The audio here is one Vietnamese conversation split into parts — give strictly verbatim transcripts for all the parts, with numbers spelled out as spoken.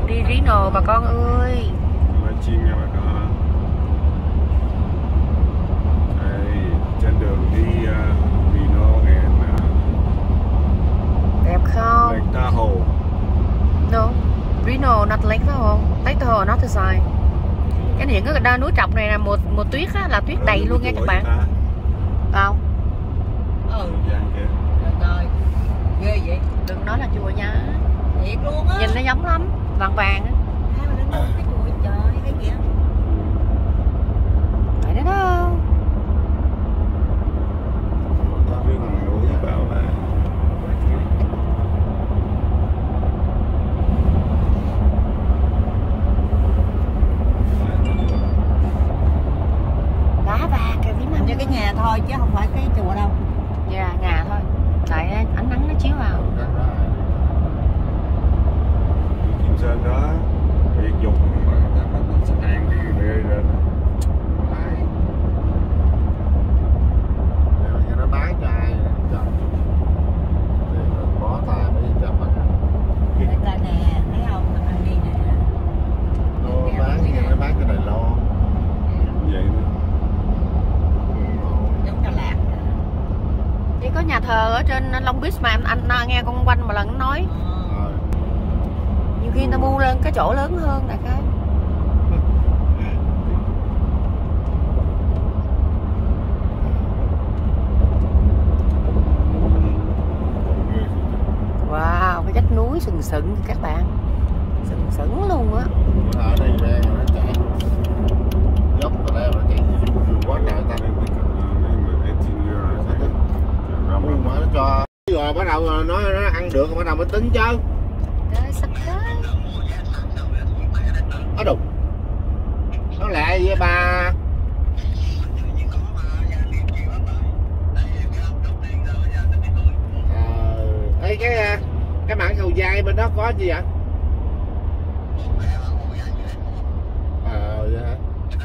đi Reno bà con ơi. Livestream nha bà con. Đây, trên đường đi uh, Reno and uh, Đẹp không? Lake Tahoe. No, Reno not Lake Tahoe. Lake Tahoe not the side. Cái này cái đa núi trọc này là một một tuyết á, là tuyết đầy luôn nha các bạn. Không? Ừ. Giang kìa. Trời ơi, ghê vậy. Đừng nói là chùa nha. Thiệt luôn á. Nhìn nó giống lắm, vàng vàng á. Ai mà đến đâu cái chùa trời, thấy kìa. Phải đó đâu. Có riêng thằng Ngũ bảo là Đá vàng kìa tím Như cái nhà thôi chứ không phải cái chùa đâu. Dạ, nhà thôi. Tại ánh nắng nó chiếu vào. Kim Sơn đó, việc dục mà ta bắt xếp hàng đi về lên. Giờ nó bán cho ai chậm thì mình bỏ tay mới chậm mà Đây coi nè, thấy không? Anh đi nè. nó bán như nó bán cho Đài Loan Vậy nữa. Giống Đà Lạt. Chỉ có nhà thờ ở trên Long Beach mà anh, anh nghe con quanh một lần nói. ờ. Nhiều khi người ta mua lên cái chỗ lớn hơn đại khái. Wow, cái vách núi sừng sững các bạn. Sừng sững luôn á. Ở đây ven nó chạy dốc từ đây nó chạy quá trời ta nhưng mà nó cho rồi bắt đầu nó nó ăn được bắt đầu mới tính chứ. Trời sắp tới. Nó đục nó lại với ba ờ ấy cái cái mảng cầu dai bên đó có gì vậy? Ờ vậy hả?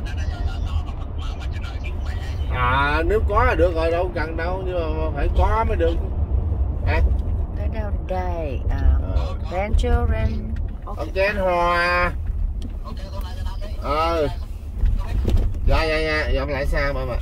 À nếu có là được rồi, đâu cần đâu, nhưng mà phải có mới được hả? Tới đâu đây? À, Ờ. Rancho Ran. Ok anh Hòa. Ờ dạ dạ dạ dọn lại sao mà mà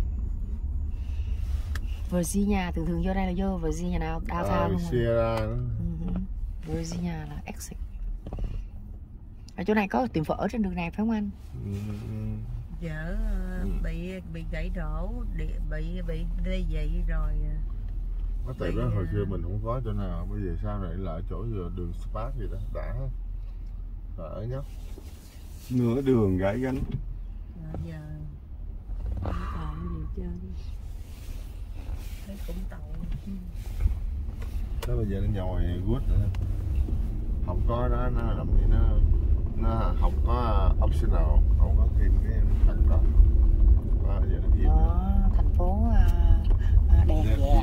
Virginia, thường thường vô đây là vô Virginia nào? Downtown ờ, luôn Sierra rồi. Uh-huh. Virginia là exit. Ở chỗ này có tiệm phở trên đường này phải không anh? Vợ uh, bị bị gãy đổ, bị bị bị ly dị rồi. có tiệm đó hồi xưa mình không có chỗ nào, bây giờ sau này lại chỗ đường Spark gì đó đã ở nhóc Nửa đường gãy gánh. Rồi giờ không còn gì chơi. Thấy cũng tội. tới bây giờ nó nhồi good nữa, không có đó nó làm gì nó nó không có optional, không có thêm cái phần đó, đó giờ nó im Đó, thành phố à, à, đèn Đẹp vàng.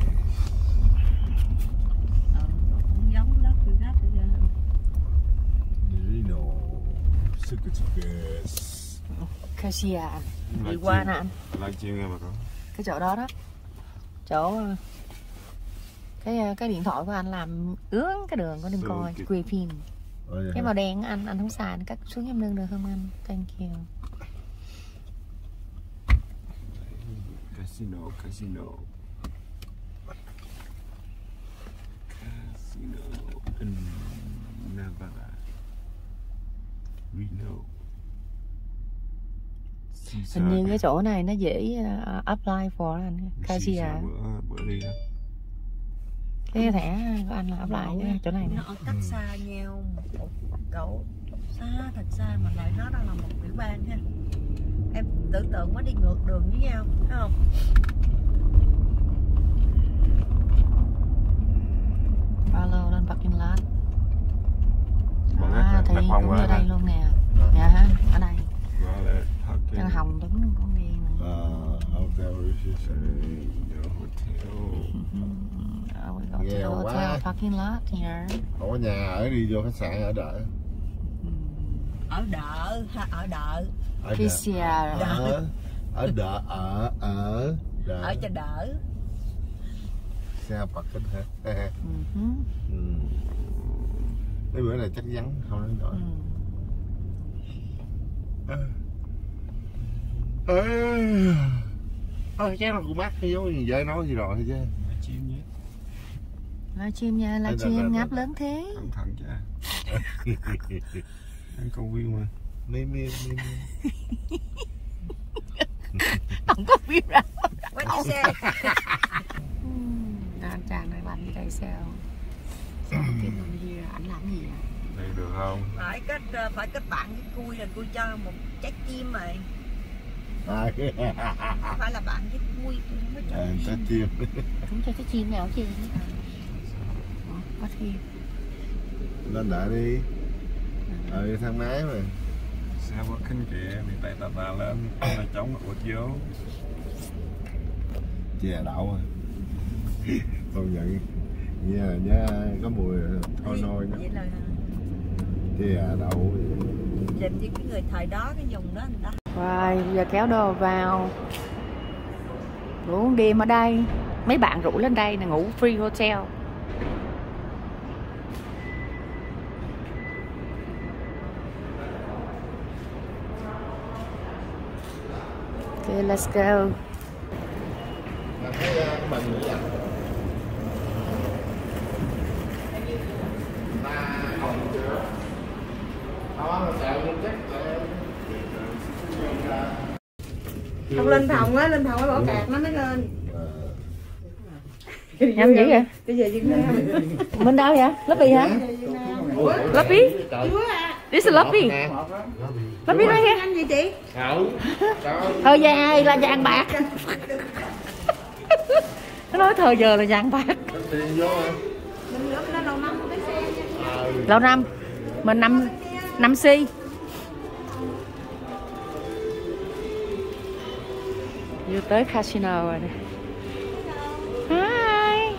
Ờ, cũng giống đó cứ gắt vậy. Reno Sugarcakes Cassia đi qua nè anh, Livestream nghe bà con. cái chỗ đó đó, chỗ cái cái điện thoại của anh làm ướn cái đường có đừng So coi good. quay phim. Ôi, Cái màu đen anh anh không xài, anh cắt xuống em nương được không anh? Thank you. Casino, casino. Casino in Nevada. Reno. Hình như cái chỗ này nó dễ uh, apply for anh Cassia. Bữa, bữa đi đó. Cái thẻ của anh là apply cái chỗ này nè. Nó ở cách xa nhau một cậu, xa thật xa mà lại nó đang là một tiểu bang ha. Em tưởng tượng mới đi ngược đường với nhau, thấy không? Follow lên parking lot. Bằng À, hết thì đặt phòng cũng qua ở đây ha. luôn nè. Dạ ha, ở đây. Rồi lại thật Cho nó hồng đúng con đi mà. Ờ, hotel reception. hotel. Uh, we go to the Nghèo hotel quá. parking lot here. Không có nhà ở, đi vô khách sạn ở đợi. Ở đợi ha, ở đợi. Ở Cassia. đợi. Ở đợi ở ở đợi. Ở cho đỡ. Xe parking hả? Uh-huh. Ừ. Mấy bữa này chắc vắng không đến nổi. Ừ. Ơ chắc là cô bác cái dấu gì vậy nói gì rồi thôi chứ. Chim nhé. Là chim nha, là chim ngáp lớn thế. Cẩn thận chứ. Anh câu view mà. Mi mi mi mi. Không có view đâu. Quay đi xe. Anh chàng này làm gì đây sao? Sao cái mình đi ảnh làm gì à? Đây được không? Phải kết phải kết bạn với Cui là Cui cho một trái chim mày. À, Phải là bạn với Cui, tôi không có cho à, chim. trái chim. Chúng cho cái chim nào chứ? Có chim. Lên đợi đi. Ừ, thang máy mà. Sao có khinh kìa, thì tay ta ta lên, là chống một vô. Chè đậu à. Công nhận nha, nhá có mùi thôi nôi nữa. Vậy là Chè đậu. dành với cái người thời đó cái vùng đó người ta. Rồi giờ kéo đồ vào. Ngủ đêm ở đây. Mấy bạn rủ lên đây là ngủ free hotel. Ok, let's go. Mà cái mình vậy. Mà không chưa. Đó, sợ không chắc Không lên phòng á, lên phòng á bỏ cạc nó mới lên. Nhắm dữ vậy? Bây giờ Việt Nam. Bên đâu vậy? Lobby hả? Lobby? This is lobby. Lobby đây hả? Anh gì chị? Thời gian là vàng bạc. Nó nói thời giờ là vàng bạc. tiền vô hả? Mình nữa nó lâu năm không lấy xe nha. Lâu năm. Mình năm năm xi. Vô tới casino rồi nè. Hi.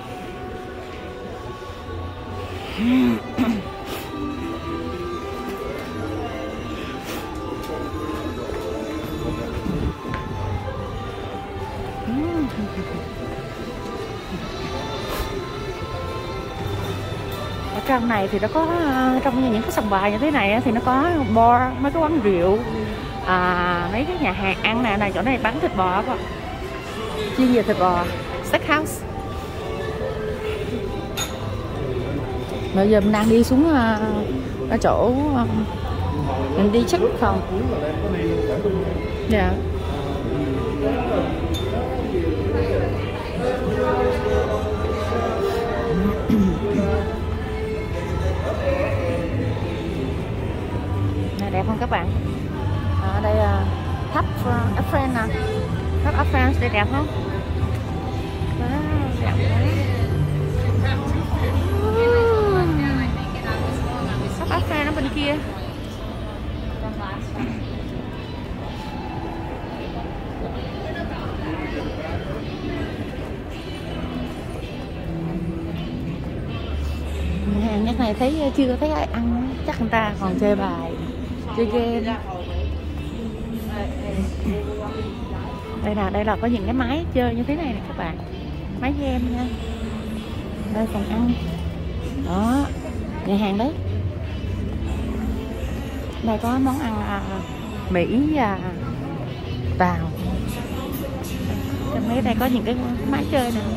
Ở trong này thì nó có, trong những cái sòng bài như thế này thì nó có bar, mấy cái quán rượu, à, mấy cái nhà hàng ăn nè, này chỗ này bán thịt bò không? Chuyên về thịt bò, steakhouse. Bây giờ mình đang đi xuống uh, ở chỗ uh, mình đi check phòng. Dạ. Này đẹp không các bạn? À, đây là uh, tháp Eiffel nè, tháp Eiffel đây đẹp không? Wow, đẹp quá. Tháp Eiffel nó bên kia. Hàng nhất này thấy chưa thấy ai ăn, chắc người ta còn chơi bài, chơi game. Đây là đây là có những cái máy chơi như thế này nè các bạn, máy game nha. Đây phòng ăn, đó nhà hàng đấy. Đây có món ăn à, Mỹ và Tàu. Trong mấy đây có những cái máy chơi nè.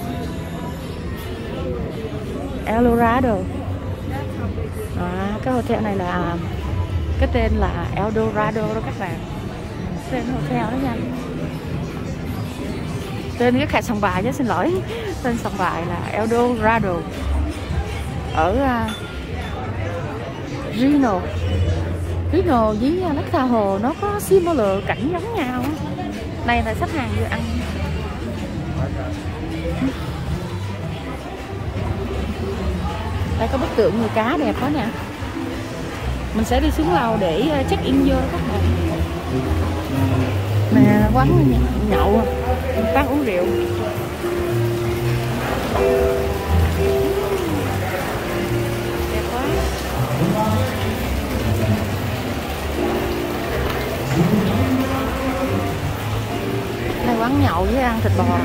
Eldorado. À, cái hotel này là cái tên là Eldorado đó các bạn. Tên hotel đó nha. Tên cái khách sòng bài chứ, xin lỗi. Tên sòng bài là Eldorado. Ở uh, Reno. Reno với Lake Tahoe nó có similar cảnh giống nhau. Này là khách hàng vừa ăn. Đây có bức tượng người cá đẹp quá nè. Mình sẽ đi xuống lầu để check in vô các bạn. Nè quán nhậu, quán uống rượu. Đẹp quá. Đây quán nhậu với ăn thịt bò.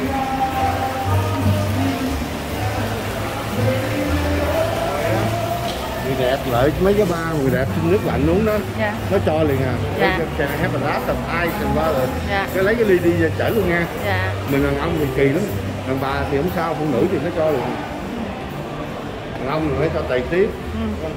Đi rẻ đẹp lại mấy cái ba người đẹp nước lạnh uống đó. Dạ. Nó cho liền à. Dạ. Can I have a glass of ice and water. Dạ. Cái lấy cái ly đi ra chở luôn nha. Dạ. Mình đàn ông thì kỳ lắm, đàn bà thì không sao, phụ nữ thì nó cho liền. Đàn ông thì phải cho tài tiếp. Ừ.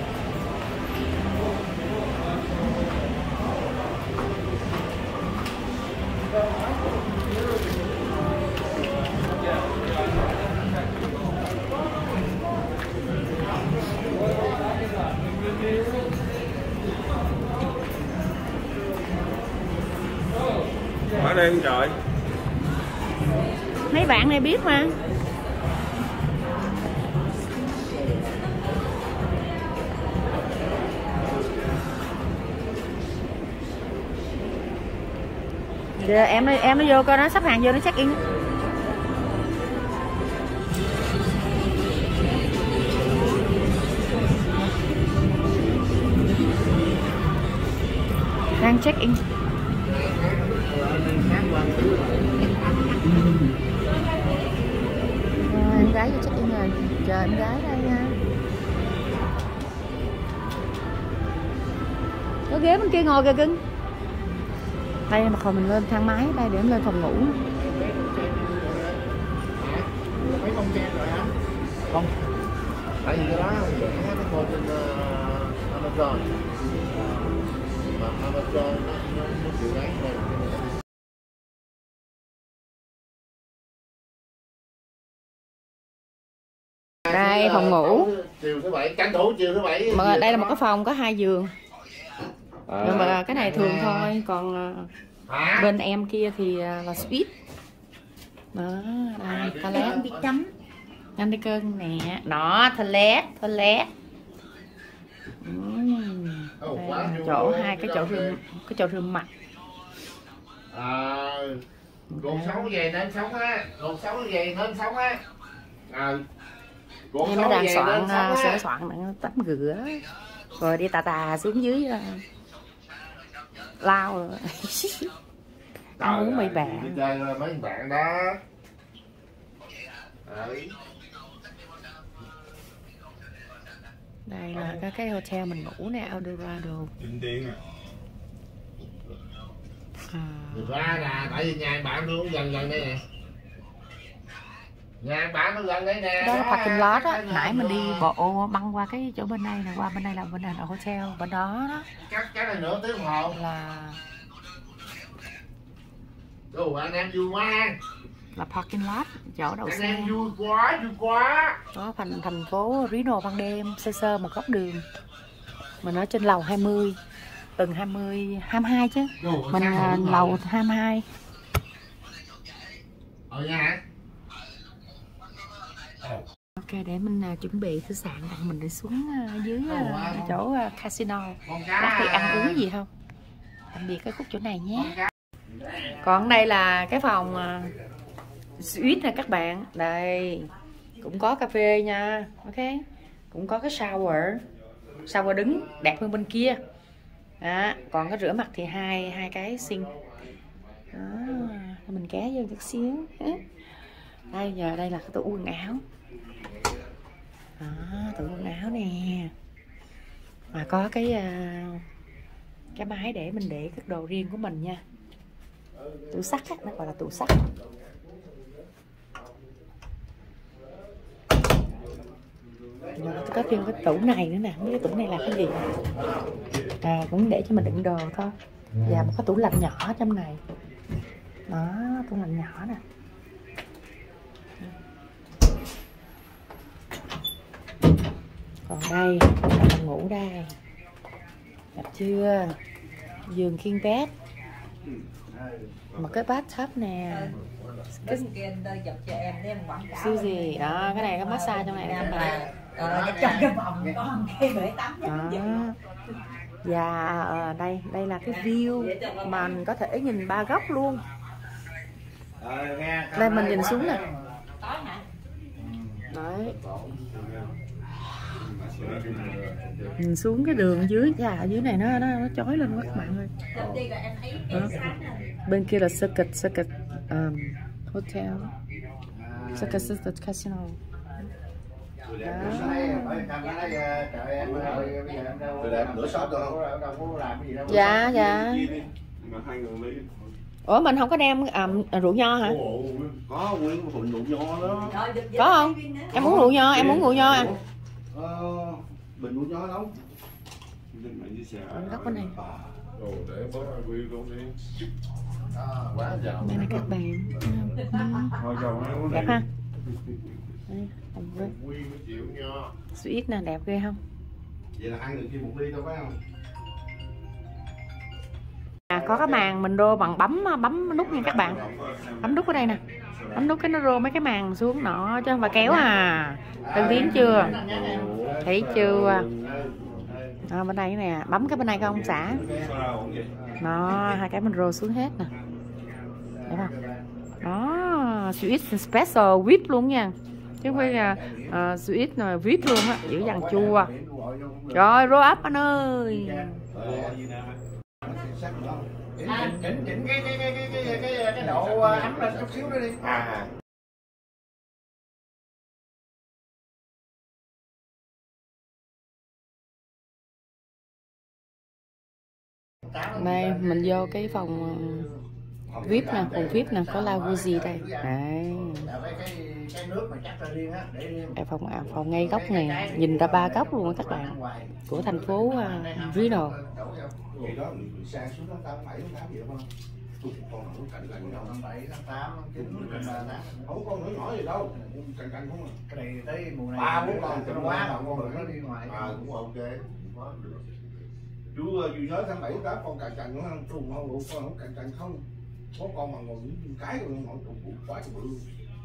Ở đây không trời? Mấy bạn này biết mà. Giờ em nó em nó vô coi nó sắp hàng vô nó check in. Đang check in. Rồi, em gái vô check in rồi. Chờ em gái đây nha. Có ghế bên kia ngồi kìa cưng. Đây mà hồi mình lên thang máy đây để em lên phòng ngủ. Mấy con chen rồi hả? Không. Tại vì cái đó nó coi trên uh, Amazon. Mà Amazon nó nó chịu bán đây. Đây phòng ngủ. Chiều thứ bảy, tranh thủ chiều thứ bảy. Mà đây là một cái phòng có hai giường. À, nhưng mà cái này thường thôi, còn hả? bên em kia thì là suite. Đó, đây toilet biết chấm. Anh đi cưng nè, đó toilet, toilet. Uhm. Đây, chỗ hai cái chỗ rửa cái chỗ rửa mặt. À, cuộc sống về nên sống á, cuộc sống về nên sống á. À, em nó đang soạn uh, sửa soạn đang tắm rửa rồi đi tà tà xuống dưới uh, lao rồi. Ăn uống mấy bạn. Đi chơi mấy bạn đó. Đấy. Đây là cái cái hotel mình ngủ nè, Eldorado. Kinh điển à. À. Thực ra là tại vì nhà bạn tôi cũng gần gần đây nè. Nhà bạn nó gần đây nè. Đó là parking lot á, nãy mình đi bộ băng qua cái chỗ bên đây nè, qua bên đây là bên này là hotel, bên đó đó. Chắc cái này nửa tiếng hồ. Là Đồ anh em vui quá. là parking lot, chỗ đậu Anh xe. em vui quá, vui quá. Đó thành thành phố Reno ban đêm, sơ sơ một góc đường. Mình ở trên lầu hai mươi, tầng hai mươi, hai mươi hai chứ. Đồ, Mình uh, lầu hai mươi hai. Ở nhà hả? Ok, để mình uh, chuẩn bị thư sạn đặng mình đi xuống uh, dưới uh, chỗ uh, casino. Bác đi ăn uống gì không? Tạm biệt cái khúc chỗ này nhé. Còn đây là cái phòng uh, suite nè các bạn. Đây cũng có cà phê nha. Ok, cũng có cái shower, shower đứng đẹp hơn bên kia. Đó. Còn cái rửa mặt thì hai hai cái sink. Đó. Mình ké vô chút xíu. Đây giờ đây là cái tủ quần áo. Đó, tủ quần áo nè. Mà có cái uh, cái máy để mình để các đồ riêng của mình nha. Tủ sắt á, nó gọi là tủ sắt. Rồi có thêm cái tủ này nữa nè, mấy cái tủ này là cái gì? À, cũng để cho mình đựng đồ thôi. Và một cái tủ lạnh nhỏ trong này. Đó, tủ lạnh nhỏ nè. Còn đây là phòng ngủ đây. Đẹp chưa? Giường king bed. Một cái bathtub nè. Cái siêu gì đó, cái này có massage trong này nè. Trong cái phòng có một cái bể tắm. Đó. Và à, đây đây là cái view mà mình có thể nhìn ba góc luôn. Đây mình nhìn xuống nè. Đấy. Nhìn xuống cái đường dưới, dạ ở dưới này nó nó, nó chói lên quá các bạn ơi. Đó. Bên kia là Circuit Circuit um, Hotel, Circuit Circuit Casino. Người đẹp nửa shop. Bởi thằng nó nói trời em ơi bây giờ em đâu. Người đẹp nửa shop được không? Đâu có làm cái gì đâu. Dạ dạ. Mà hai người lấy. Ủa mình không có đem à, rượu nho hả? Có nguyên một bình rượu nho đó. Có không? Em muốn rượu nho, em muốn rượu nho à? Ờ, bình rượu nho đâu? Góc bên này. Đồ để bớt review luôn đi. À, quá giàu. Đây là các bạn. Thôi chồng nó Đẹp ha? Đây, Nguyên một triệu nho. sweet nè, đẹp ghê không? Vậy là hai người kia một ly đâu phải không? À, có cái màn mình rô bằng bấm bấm nút nha các bạn. Bấm nút ở đây nè. Bấm nút cái nó rô mấy cái màn xuống nọ chứ không phải kéo à. Tân tiến chưa? Thấy chưa? À, bên đây nè, bấm cái bên này không xã. Nó hai cái mình rô xuống hết nè. Thấy không? Đó, sweet special whip luôn nha. Chứ không phải là uh, sweet rồi whip luôn á, giữ dằn chua. Rồi, roll up anh ơi. Chỉnh chỉnh chỉnh cái cái cái cái cái cái cái độ ấm lên chút xíu nữa đi. À. Đây mình vô cái phòng vi ai pi nè, phòng vi ai pi nè, có Laguzi đây. Đấy. Đây phòng à, phòng ngay góc này, nhìn ra ba góc luôn các bạn, của thành phố uh, Reno. Ngày đó mình sang xuống tháng tám, bảy, tháng tám gì không? Con nó cạnh cạnh đâu, tháng bảy, tháng tám, tháng chín, không con nhỏ nhỏ gì đâu, cạnh cạnh không à. Cái này tới mùa này ba bốn con cho quá rồi, con nó đi ngoài. À cũng ok, có được. Chú chú nhớ tháng bảy, tháng tám con cạnh cạnh nữa không? Trùng không, con không cạnh cạnh không. Có con mà ngồi những cái rồi ngồi trùng quá trời bự.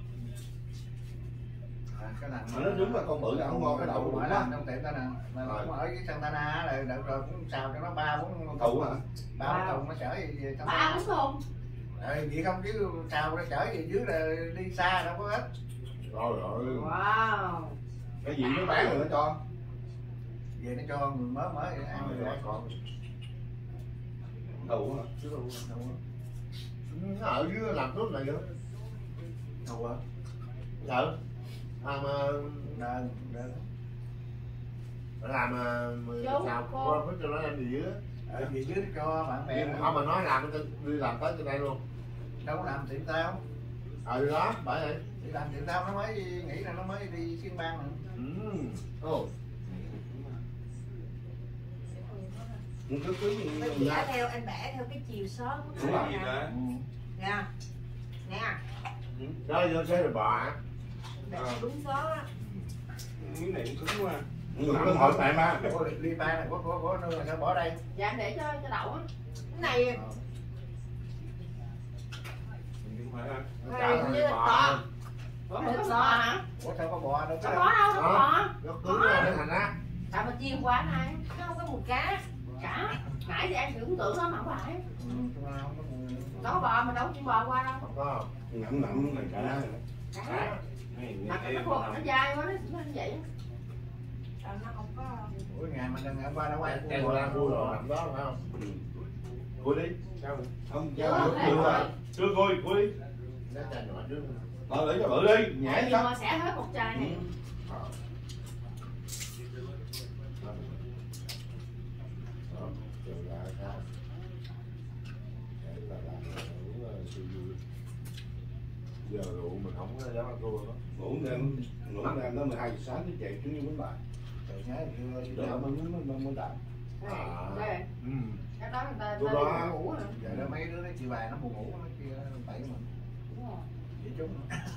Cái này nó đúng là con bự là không ngon cái đậu quá lắm trong tiệm ta nè, mà ở cái Santana là đợt rồi cũng xào cho nó ba bốn thùng hả? Ba thùng nó chở gì ba bốn thùng. Ờ vậy không chứ xào nó chở gì dưới là đi xa đâu có hết. Rồi rồi. Wow. Cái gì nó bán rồi nó cho. Về nó cho người mới mới ăn rồi còn. Thùng hả? Chứ thùng thùng. Nó ở dưới làm nốt này nữa. Thùng hả? Dạ. Làm đơn đơn làm sao có biết cho nó làm gì dưới ở gì dưới cho bạn bè không mà nói làm đi làm tới trên đây luôn đâu có làm tiệm tao ờ đó bởi vậy đi làm tiệm tao nó mới nghĩ là nó mới đi xuyên bang mà ồ cứ cứ vẽ theo anh vẽ theo cái chiều số của nó nè nha nè đó vô xe rồi bò đúng số á. Miếng này cũng cứng quá. Không hỏi tại ba. Ly ba này có có có nơi sao bỏ đây? Dạ để cho cho đậu á. Cái này này như bò. Bò bò hả? Ủa sao có bò đâu? Có bò đâu, có bò. Nó cứng ra nó thành ra. Tại mà chiên qua này nó không có mùi cá. Cả. Nãy giờ em tưởng tượng nó mà không phải. Đâu có bò mà đâu chiên bò qua đâu. Không có. Ngậm ngậm này cả. Cả. Mặt nó khô, nó dai quá, nó như vậy. Nó không có. Ủa nhà mình đang qua đâu quay cua ra cua rồi nằm đó phải không? Cua đi. Không, chưa chưa chưa cua cua đi. Nó chai nhỏ trước. Ờ để cho bự đi, nhảy sao? Mà sẽ hết một chai này. Giờ rượu mình không có dám ăn thua đó. Ngủ nên ngủ nên nó mười hai giờ sáng nó chạy xuống như bánh bài. Trời nhá chưa đỡ mình mới mới mới đạn. À. Đây. Ừ. Cái đó người ta đó ngủ hả? Giờ đó mấy đứa nó chịu bài nó buồn ngủ nó kia tẩy mình. Đúng rồi. Vậy chúng.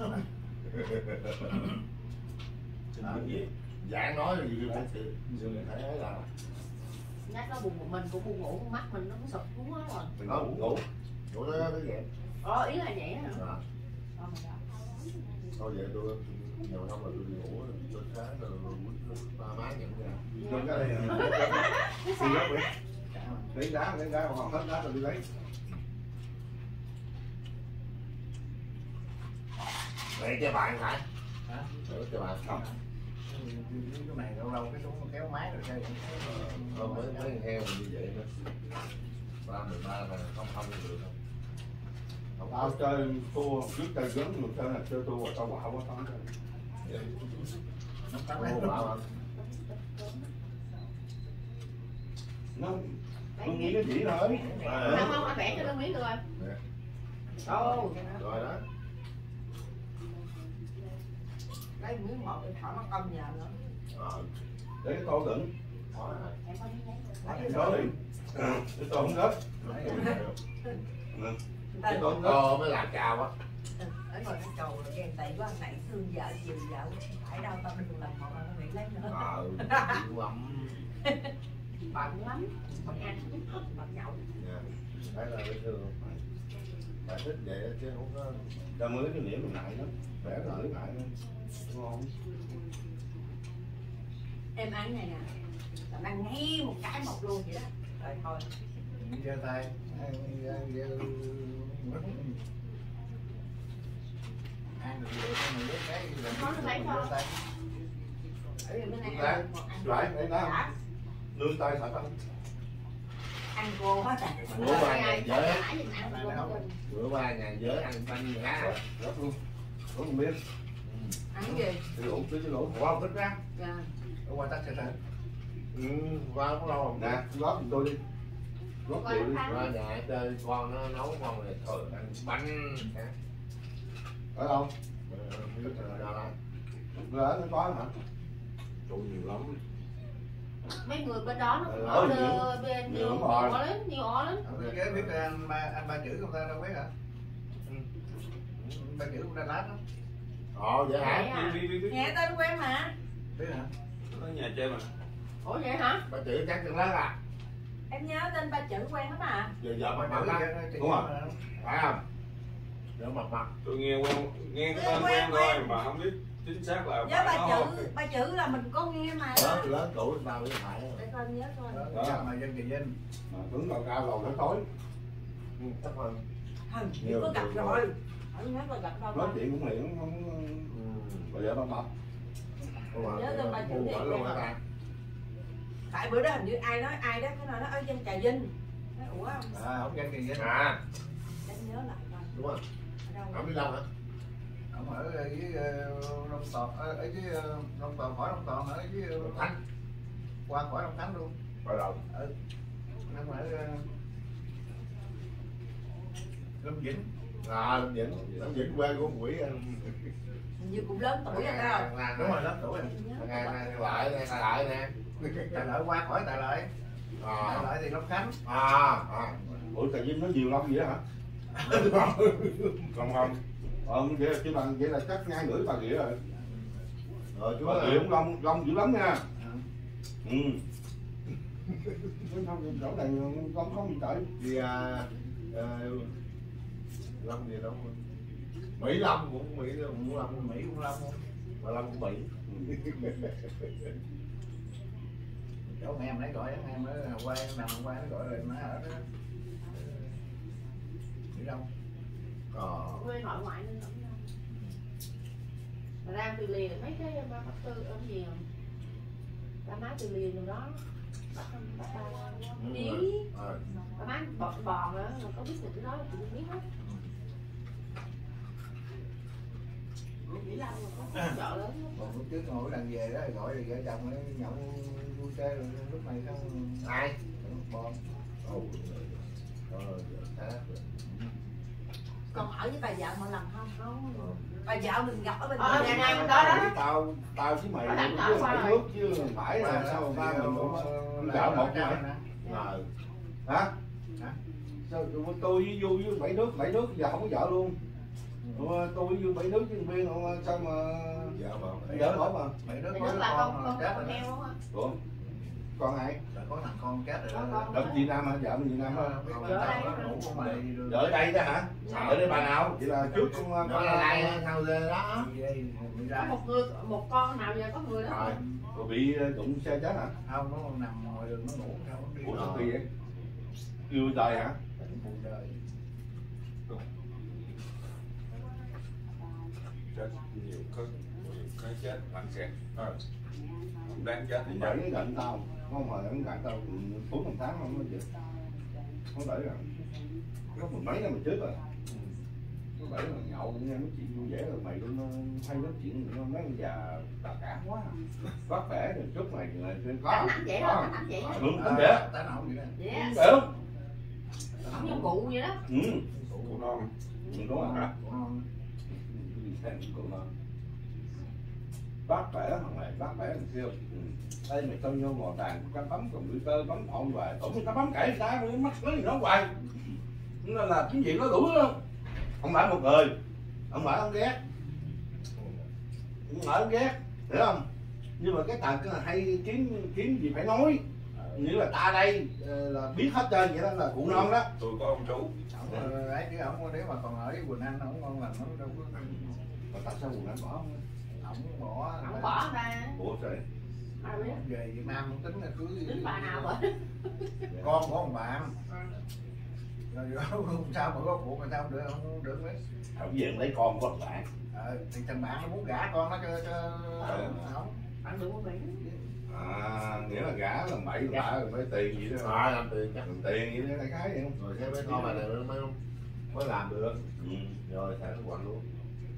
Dạ nói gì phải thì thấy ấy là nhắc nó buồn một mình cũng buồn ngủ, mắt mình nó cũng sụp xuống hết rồi. Mình ngủ ngủ ngủ nó nó vậy. Ờ ý là vậy hả? À. Thôi vậy tôi nhiều không mà tôi đi ngủ tôi sáng rồi ba má nhận ra tôi cái đây đi gấp đi lấy đá lấy đá còn hết đá rồi đi lấy để cho bạn phải hả để cho bạn không cái này lâu lâu cái xuống kéo máy rồi chơi không mới mới heo như vậy nữa ba mười ba là không không được đâu. Tao chơi thua trước chơi gớm mà chơi là chơi thua tao quả quá tao Ô, bảo nó tôi nghĩ cái chỉ thôi. Không không, anh vẽ cho Lương miếng được rồi. Ồ, rồi đó. lấy miếng một để thỏ nó công nhờ nữa. Ờ, Để cái tô đựng. hỏi rồi. Em có miếng giấy. Cái tô đi. Cái tô không rớt. Cái tô không rớt. Tô mới làm chào á. Ở ngồi cái cầu rồi ghen tị quá, nãy thương vợ chiều vợ phải đâu tao đừng làm một là nó bị lấy nữa. Ờ, chịu ấm. Bận lắm, bận ăn bận nhậu. Dạ. Phải là cái thường. Phải thích vậy chứ không có. Cho mới cái nĩa mình lại đó. Bẻ cái lưỡi lại ngon. Em ăn này nè, tao ăn ngay một cái một luôn vậy đó. Rồi thôi. Giơ tay. Ăn giơ ăn được rồi, con mình cái Món nó lấy không? Ở bên này Lại, ăn một ăn. lại, đây đó. Dạ. Nương tay thật không? Ăn cô hết rồi. Bữa ba ngày giới. Bữa Bữa ba ngày giới ăn bánh cá. Rất luôn. Có không biết. ăn gì? Cái lỗ, cái lỗ. Qua thích ra. Dạ. Qua tắt sẽ ừ, qua cũng lâu rồi. Nè, góp giùm tôi đi. Góp Qua chịu đi. ăn. Qua nhà chơi con nó nấu con này thôi ăn bánh cá. Ở đâu? Rất là đau lắm. Ở nó có hả? Tụi nhiều lắm. Mấy người bên đó nó cũng Ờ, order nhiều. bên Nhiều nhiều lắm nhiều rồi. lắm, nhiều order lắm. Cái biết anh ba anh ba chữ của ta đâu biết hả? Ba chữ của Đà Lạt đó. Ồ vậy Vậy hả? à? Nghe tên quen mà. Biết hả? Ở nhà chơi mà. Ủa vậy hả? Bà chữ chắc chắn lớn à? Em nhớ tên ba chữ quen lắm à. Giờ giờ mặt Ba mặt chữ đó. cái- Đúng rồi. Phải không? Giờ mặt mặt. Tôi nghe quen, nghe cái tên Quen, quen quen. thôi mà không biết chính xác là Nhớ phải ba nó chữ, không. ba chữ là mình có nghe mà. Lớn lớn tuổi tao mới phải. Để coi nhớ coi. Đó, đó. Mà dân kỳ Vinh. Mà tướng đầu cao đầu nó tối. Ừ, chắc là Hình như Nhiều có gặp người rồi. Không nhớ là gặp đâu Nói mà. chuyện cũng liền không ừ. bao giờ bắp bắp. Nhớ tên ba chữ Buồn này quá luôn hả quen ta? Tại bữa đó hình như ai nói ai đó cái nào nó ở dân Trà Vinh. Nói ủa không? À, không dân kỳ Vinh. À, Để nhớ lại coi. đúng rồi. Ở đâu? Không biết đâu hả? Ông ở dưới Long Toàn, ở ở dưới ờ, Long Toàn, khỏi Long Toàn, ở dưới ờ, Thanh. qua khỏi Long Khánh luôn. Bắt đầu. Nằm ở ờ, Lâm Vĩnh. À, Lâm Vĩnh. Lâm Vĩnh quê của ông Quỷ. Hình như cũng lớn tuổi rồi đó. Đúng rồi, lớn tuổi rồi. Nghe lại nè, lại nè. Tài Lợi qua khỏi Tài Lợi. Tài À, Lợi thì Long Khánh. à, à. Ủa Trà Vinh nó nhiều lông vậy đó hả? Không không. Ờ vậy là chứ bằng vậy là chắc ngay gửi bà Nghĩa rồi. Rồi chú Bà ơi. Nghĩa cũng lông lông dữ lắm nha. Ừ. Ừ. Chứ không chỗ này không không gì tới. Đi à, à, Lâm gì đâu. Mỹ Lâm cũng Mỹ cũng Lâm. Mỹ cũng Long không? Mà Lâm cũng Mỹ. Chỗ mẹ em nãy gọi á, em ở quay nằm ở quay nó gọi rồi nó ở đó. Mỹ Long. Ờ. Quê nội ngoại nên lắm đâu. Mà ra từ liền mấy cái ba bác tư ở gì không? Ba má từ liền rồi đó. Bác bác ba Ừ, biết. rồi. Ba má bọt bòn nữa, mà có biết được cái đó thì biết hết. Mỹ Long mà có chợ lớn lắm. Còn lúc trước ngồi đằng về đó gọi thì vợ chồng ấy nhậu vui chơi rồi lúc này không Ai? bon. Ồ. Ờ, thế. Còn ở với bà vợ một lần không? Không. Bà vợ mình gặp ở bên Ờ, kia. nhà này bên đó đó. Tao tao với mày Ở đằng chứ đó không sao phải rồi? nước chứ không phải là sao ba mình cũng chợ một mày. Rồi. Hả? Hả? Sao tôi với Du với bảy nước bảy nước giờ không có vợ luôn. Ủa, tôi với Du bảy nước chứ biên không sao mà Dạ mà. vợ hết mà. Mấy đứa Thì có tức là con con con chết con rồi heo đó. đúng không? Ủa? Con ai? Là có thằng con chết rồi Con- đó. con- Đợt Việt Nam hả? Vợ mình Việt Nam hả? Không, Vợ ở đây nó hả? ngủ con mày rồi. Vợ ở đây đó hả? Ở đây bà nào? Vậy là trước con Nó con là ai sao ghê đó. Đi đây, đi Có ra. một người một con nào giờ có người đó. Rồi. rồi bị đụng xe chết hả? Không, nó nằm ngoài đường nó ngủ sao nó đi. Ủa sao kỳ vậy? Yêu đời hả? Buồn đời. Chết nhiều cái nhiều cái chết mạnh sẽ không đáng chết thì vậy nó gần tao không phải nó gần tao bốn năm tháng không nó vậy không đợi rồi có mười mấy năm mình chết rồi Thứ bảy là nhậu nghe nói chuyện vui vẻ rồi mày luôn hay nói chuyện mấy ông già tà cả quá vắt vẻ rồi chút mày là có Đánh ảnh vậy đó, đánh ảnh vậy đó. đúng đúng vậy Tao nào vậy nè. Yes. được Không giống cụ vậy đó. ừ cụ non đúng rồi hả Cụ non. cụ non vắt vẻ thằng này vắt vẻ thằng kia đây mày tao vô ngồi bàn tao bấm computer bấm on hoài tụi tao bấm cãi người ta mới mắc lấy gì đó hoài nên là cái chuyện nó đủ không không phải một người không phải ông ghét không phải ông ghét hiểu không nhưng mà cái tật là hay kiếm kiếm gì phải nói nghĩa là ta đây là biết hết trơn vậy đó là cụ non đó Tôi có ông chú. Ông ấy chứ ông nếu mà còn ở với Quỳnh Anh ông ngon lành nó đâu có. mà tại sao Quỳnh Anh bỏ không Ông bỏ. Không bỏ ra. ủa trời Ai biết. Về Việt Nam không tính là cưới. Tính bà nào vậy? Con của ông bạn. Rồi không sao mà có phụ mà sao được không được đấy. không về lấy con của bạn Ờ, thì thằng bạn nó muốn gả con nó cho cho không. Bạn đừng có bị. à nghĩa là gã là bậy bạ rồi phải tiền gì đó Rồi làm tiền chắc. làm tiền gì đó đại khái vậy không Rồi cái mấy con này này mới mới làm được. ừ. Rồi thả nó quạnh luôn.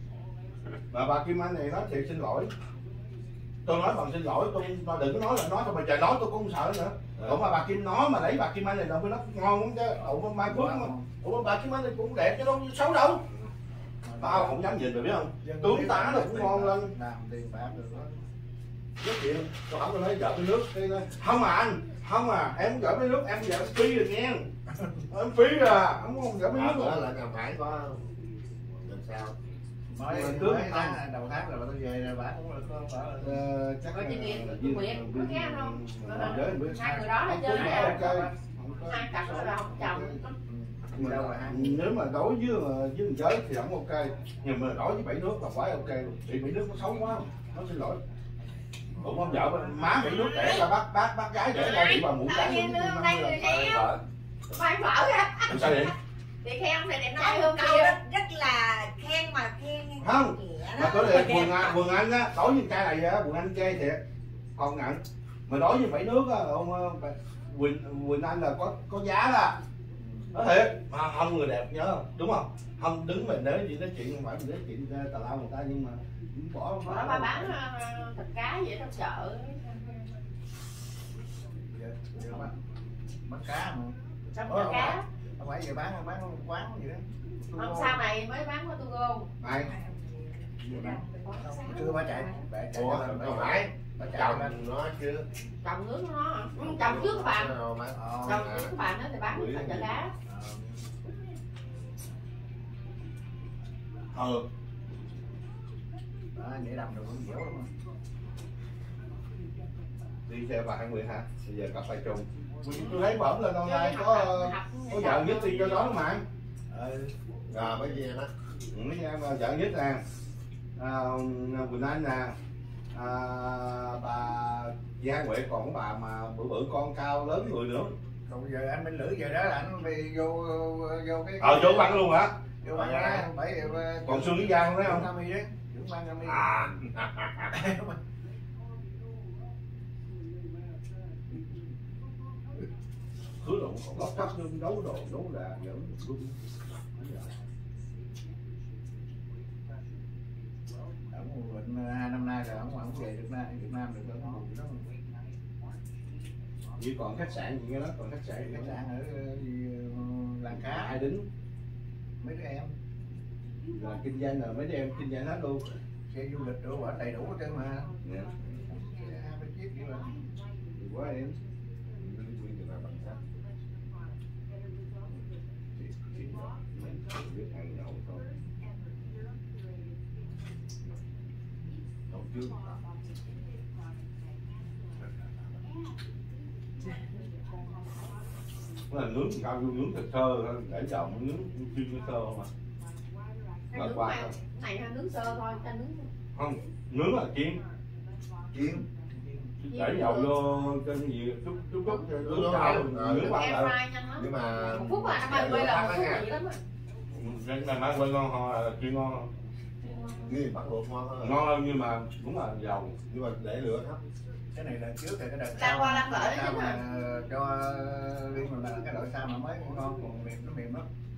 mà bà Kim Anh này nói thiệt xin lỗi tôi nói bằng xin lỗi tôi, tôi đừng có nói là nói thôi mà trời nói tôi cũng không sợ nữa Ừ. ủa mà bà Kim nói mà lấy bà Kim Anh này đâu mới nó ngon lắm chứ ủa mà Mai Phước mà ủa mà bà Kim Anh này cũng đẹp chứ đâu xấu đâu tao không dám nhìn rồi biết không tướng tá nó cũng ngon lên làm tiền bạc được đó. giới thiệu tôi không có nói vợ cái nước cái nói, không mà anh không à em vợ cái nước em vợ phí rồi nghe em phí à không không vợ cái À, nước bữa là Ngọc Hải có làm sao? Mới Mà mới tướng tháng đầu tháng rồi tôi về rồi bà cũng là có bảo là Ờ, chắc Coi là chị Nguyệt, viên- chị Nguyệt, có viên- nghe không? viên- giới biết. Hai người đó là Không, chơi tướng nè. ok. Không có- Hai cặp đó là ông chồng. Mà đâu rồi ha. nếu mà đối với với người giới thì không ok nhưng mà đối với bảy nước là quá ok luôn bị bảy nước nó xấu quá nó xin lỗi cũng không vợ má bảy nước để là bác bác bác gái để ra bị bà mũ Tự trắng nhiên năm đưa đây mươi người lần. khéo. Mai vợ ra. Làm sao vậy Thì khen thì đẹp Nói trai một hơn câu kia. đó rất là khen mà khen Không. nghĩa mà đó. tôi đề quần anh quần anh á đối với trai này á quần anh chê thiệt còn nhận mà đối với bảy nước á ông ờ, Quỳnh Quỳnh Anh là có có giá đó nói thiệt mà không người đẹp nhớ không đúng không không đứng mình để gì nói chuyện không phải mình nói chuyện tào lao người ta nhưng mà bỏ Hồi đó ba bán ờ, thịt cá vậy trong chợ. Giờ- giờ bán bán cá mà. Trong Ủa, chợ cá. Không phải giờ bán bán quán gì đó. Hôm sau này mới bán qua tu gô. ai Chưa bà chạy. Bà chạy Ủa, lên, bà không chạy. phải. Bà chạy lên. Chồng nó chứ. Chồng nước nó hả? Ừ, chồng trước các bạn. Ờ, mà- Ờ. Chồng trước các bạn đó thì bán ở chợ cá. Ờ. ờ Đó, nhảy đầm được cũng dẻo lắm mà. đi xe bà hai mươi hả bây giờ cặp tay chung tôi thấy bẩm lên Chơi online học- có học có vợ nhất đi cho đó mà Ừ. Rồi mấy gì đó. mấy em vợ nhất nè à, Quỳnh Anh nè à, bà Giang Huệ còn có bà mà bự bự con cao lớn người nữa Còn bây giờ anh Minh Lữ giờ đó là anh đi vô vô cái ờ vô băng luôn hả vô băng á bảy còn Xuân Lý Giang không thấy không Nam Y đấy dưỡng băng Nam Y à cứ đồ còn lóc cóc nhưng đấu đồ đấu đà giỡn luôn ông bệnh hai năm nay rồi ông không về Việt Nam Việt Nam được đâu ông đó chỉ còn khách sạn gì nghe đó còn khách sạn khách sạn ở gì, làng cá ai đứng mấy đứa em là kinh doanh là mấy đứa em kinh doanh hết luôn xe du lịch đủ ở đầy đủ hết trơn mà nè Xe hai mươi chiếc vậy mà nhiều quá em biết ăn nhậu thôi đầu trước nó là nướng cao vô nướng thịt sơ thôi để dầu nướng chuyên sơ mà Cái Mà nướng qua này, không? này là nướng sơ thôi, ta nướng không nướng là chiên chiên để dầu vô cho cái gì chút chút chút cho nướng Nướng cao không? Ờ, nướng nướng qua air lại fry nhanh lắm. Nhưng mà Một phút là nó bay quay là một phút là vậy lắm á. cái này má quay ngon ho là chuyên ngon không? ghi bắt luộc ngon hơn. Ngon hơn nhưng mà cũng là dầu Nhưng mà để lửa thấp. cái này là trước thì cái đợt Lan sau qua lan lại sao chứ mà cho riêng mình là cái đội sau mà mới ngon còn mềm nó mềm lắm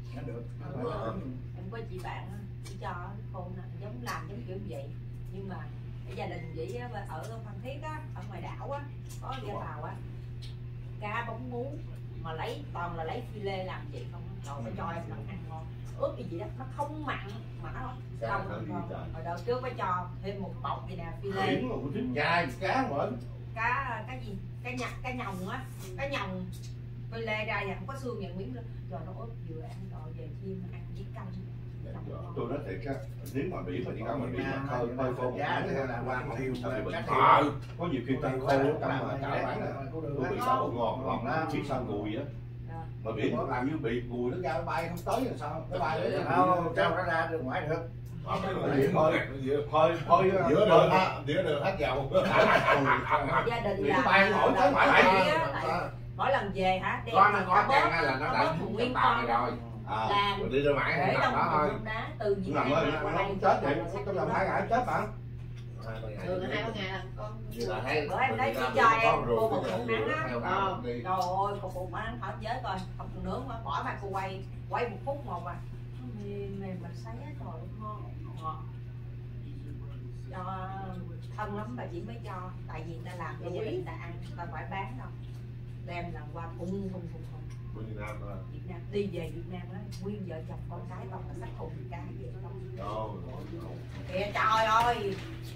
Nó được. Nó Ừ. phải là- Em có chị bạn á, chị cho cái khôn nè, giống làm giống kiểu vậy. Nhưng mà cái gia đình vậy á, ở Phan Thiết á, ở ngoài đảo á, có ghe tàu á, cá bóng muống mà lấy toàn là lấy phi lê làm vậy không. Trời ơi, cho em lần ăn ngon. Ướp cái gì đó nó không mặn mà nó không ngon. Hồi đợt trước phải cho thêm một bọc gì nè phi lê. Biển mà cũng thích nhai cá mà. Cá cái gì? Cá nhặt, cá nhồng á, cá nhồng phi lê ra và không có xương nhận miếng nữa. Rồi nó ướp vừa ăn rồi về chiên ăn với canh. Tôi nói thiệt á, nếu mà biển mà đi ra ngoài biển mà khơi khơi khô một giá tháng là là hoàng không thiều sao bị bệnh. cá Ờ, thiều. có nhiều khi ta khô lắm mà chảo bán là tôi bị sợ ngon ngon lắm, chỉ sao gùi á. Mà biển nó làm như bị gùi nó ra nó bay không tới là sao? Nó bay đấy. Đâu, sao nó ra được ngoài được. Thôi, thôi, thôi, giữa đường hết giữa đường hết dầu. Gia đình Biển là bay nổi tới mãi lại. mỗi lần về hả đem Có nó có cả bớt, chăng là nó cả đã bớt một nguyên nguyên tàu con này rồi. À, làm Đi ra mãi để nằm trong đó thôi. thùng đá từ Việt nằm Nam ơi, qua nó đây. không chết vậy, trong vòng hai ngày chết mà. Thường là hai ba ngày là con. Như là thấy Bữa em lấy Việt Nam cho có em, rượu cô một cái cục rượu nắng á. theo Ờ, hầm đi. trời ơi, cục bụng ăn hỏi giới coi, không cần nướng mà bỏ vào cô quay, quay một phút một à. Mềm mềm mình sấy á, trời ơi, ngon, ngọt. Cho thân lắm bà chỉ mới cho, tại vì ta làm cho gia đình ta ăn, ta phải bán đâu. Đem lần qua phun phun phun phun. Của Việt Nam thôi. Việt Nam đi về Việt Nam á, nguyên vợ chồng con cái toàn là sách thùng cá vậy không. Đâu. Kìa trời ơi.